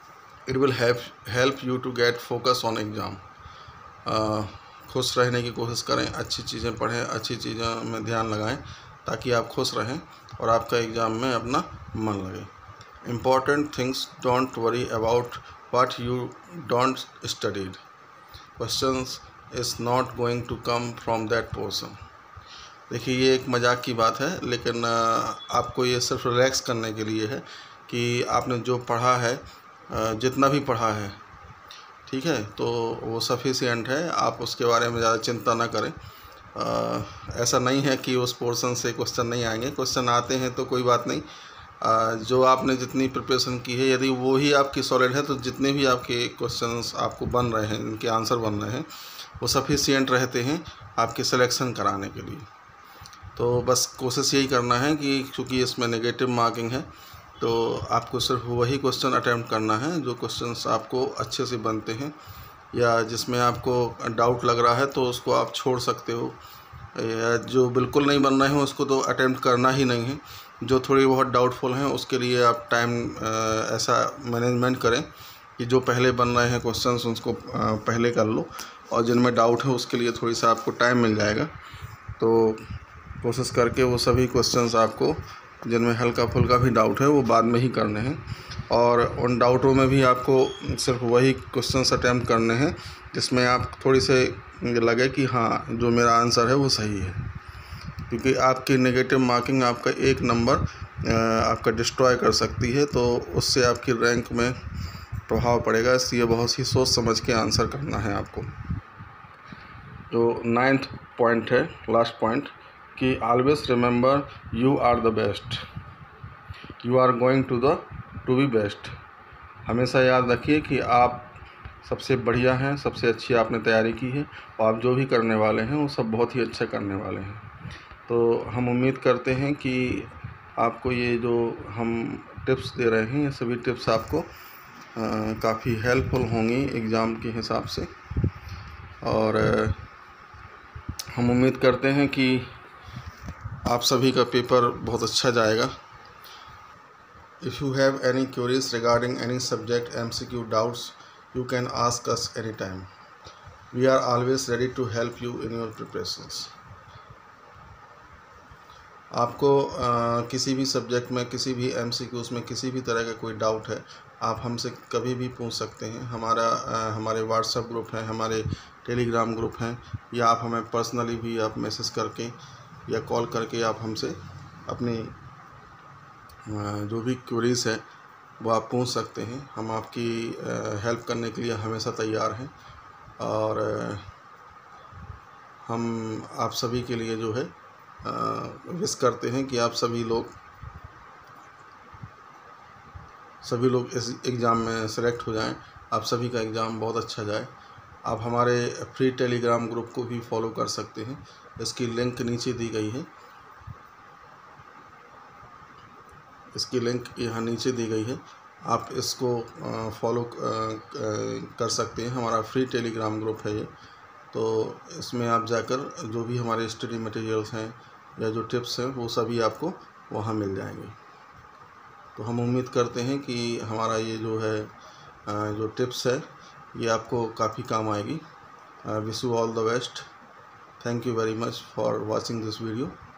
it will help help you to get focus on exam. खुश रहने की कोशिश करें, अच्छी चीज़ें पढ़ें, अच्छी चीज़ों में ध्यान लगाएं ताकि आप खुश रहें और आपका एग्ज़ाम में अपना मन लगे। Important things, don't worry about what you don't studied, questions is not going to come from that portion. देखिए, ये एक मजाक की बात है, लेकिन आपको ये सिर्फ रिलैक्स करने के लिए है कि आपने जो पढ़ा है, जितना भी पढ़ा है, ठीक है, तो वो सफिशिएंट है। आप उसके बारे में ज़्यादा चिंता ना करें। आ, ऐसा नहीं है कि उस पोर्शन से क्वेश्चन नहीं आएंगे, क्वेश्चन आते हैं तो कोई बात नहीं। आ, जो आपने जितनी प्रिपरेशन की है, यदि वो ही आपकी सॉलिड है, तो जितने भी आपके क्वेश्चंस आपको बन रहे हैं, इनके आंसर बन रहे हैं, वो सफिशिएंट रहते हैं आपके सिलेक्शन कराने के लिए। तो बस कोशिश यही करना है कि चूँकि इसमें नेगेटिव मार्किंग है, तो आपको सिर्फ वही क्वेश्चन अटैम्प्ट करना है जो क्वेश्चंस आपको अच्छे से बनते हैं, या जिसमें आपको डाउट लग रहा है तो उसको आप छोड़ सकते हो, या जो बिल्कुल नहीं बन रहे हैं उसको तो अटैम्प्ट करना ही नहीं है। जो थोड़ी बहुत डाउटफुल हैं उसके लिए आप टाइम ऐसा मैनेजमेंट करें कि जो पहले बन रहे हैं क्वेश्चंस उसको पहले कर लो, और जिनमें डाउट है उसके लिए थोड़ी सा आपको टाइम मिल जाएगा। तो कोशिश करके वो सभी क्वेश्चंस आपको जिनमें हल्का फुल्का भी डाउट है वो बाद में ही करने हैं, और उन डाउटों में भी आपको सिर्फ वही क्वेश्चंस अटैम्प्ट करने हैं जिसमें आप थोड़ी से लगे कि हाँ, जो मेरा आंसर है वो सही है। क्योंकि आपकी नेगेटिव मार्किंग आपका एक नंबर आपका डिस्ट्रॉय कर सकती है, तो उससे आपकी रैंक में प्रभाव पड़ेगा। इसलिए बहुत ही सोच समझ के आंसर करना है आपको। जो नाइन्थ पॉइंट है, लास्ट पॉइंट, कि always remember you are the best, you are going to the to be best. हमेशा याद रखिए कि आप सबसे बढ़िया हैं, सबसे अच्छी आपने तैयारी की है, और आप जो भी करने वाले हैं वो सब बहुत ही अच्छा करने वाले हैं। तो हम उम्मीद करते हैं कि आपको ये जो हम टिप्स दे रहे हैं, ये सभी टिप्स आपको काफ़ी हेल्पफुल होंगी एग्ज़ाम के हिसाब से, और आ, हम उम्मीद करते हैं कि आप सभी का पेपर बहुत अच्छा जाएगा। If you have any queries regarding any subject, M C Q doubts, you can ask us anytime. We are always ready to help you in your preparations. आपको आ, किसी भी सब्जेक्ट में, किसी भी एमसीक्यूज़ में किसी भी तरह का कोई डाउट है, आप हमसे कभी भी पूछ सकते हैं। हमारा आ, हमारे व्हाट्सएप ग्रुप हैं, हमारे टेलीग्राम ग्रुप हैं, या आप हमें पर्सनली भी आप मैसेज करके या कॉल करके आप हमसे अपनी आ, जो भी क्वेरीज है वो आप पूछ सकते हैं। हम आपकी हेल्प करने के लिए हमेशा तैयार हैं, और हम आप सभी के लिए जो है विश करते हैं कि आप सभी लोग सभी लोग इस एग्ज़ाम में सेलेक्ट हो जाएं, आप सभी का एग्ज़ाम बहुत अच्छा जाए। आप हमारे फ्री टेलीग्राम ग्रुप को भी फॉलो कर सकते हैं, इसकी लिंक नीचे दी गई है, इसकी लिंक यहाँ नीचे दी गई है, आप इसको फॉलो कर सकते हैं। हमारा फ्री टेलीग्राम ग्रुप है ये, तो इसमें आप जाकर जो भी हमारे स्टडी मटेरियल्स हैं या जो टिप्स हैं वो सभी आपको वहाँ मिल जाएंगे। तो हम उम्मीद करते हैं कि हमारा ये जो है जो टिप्स है ये आपको काफ़ी काम आएगी। Wish you all the best. Thank you very much for watching this video.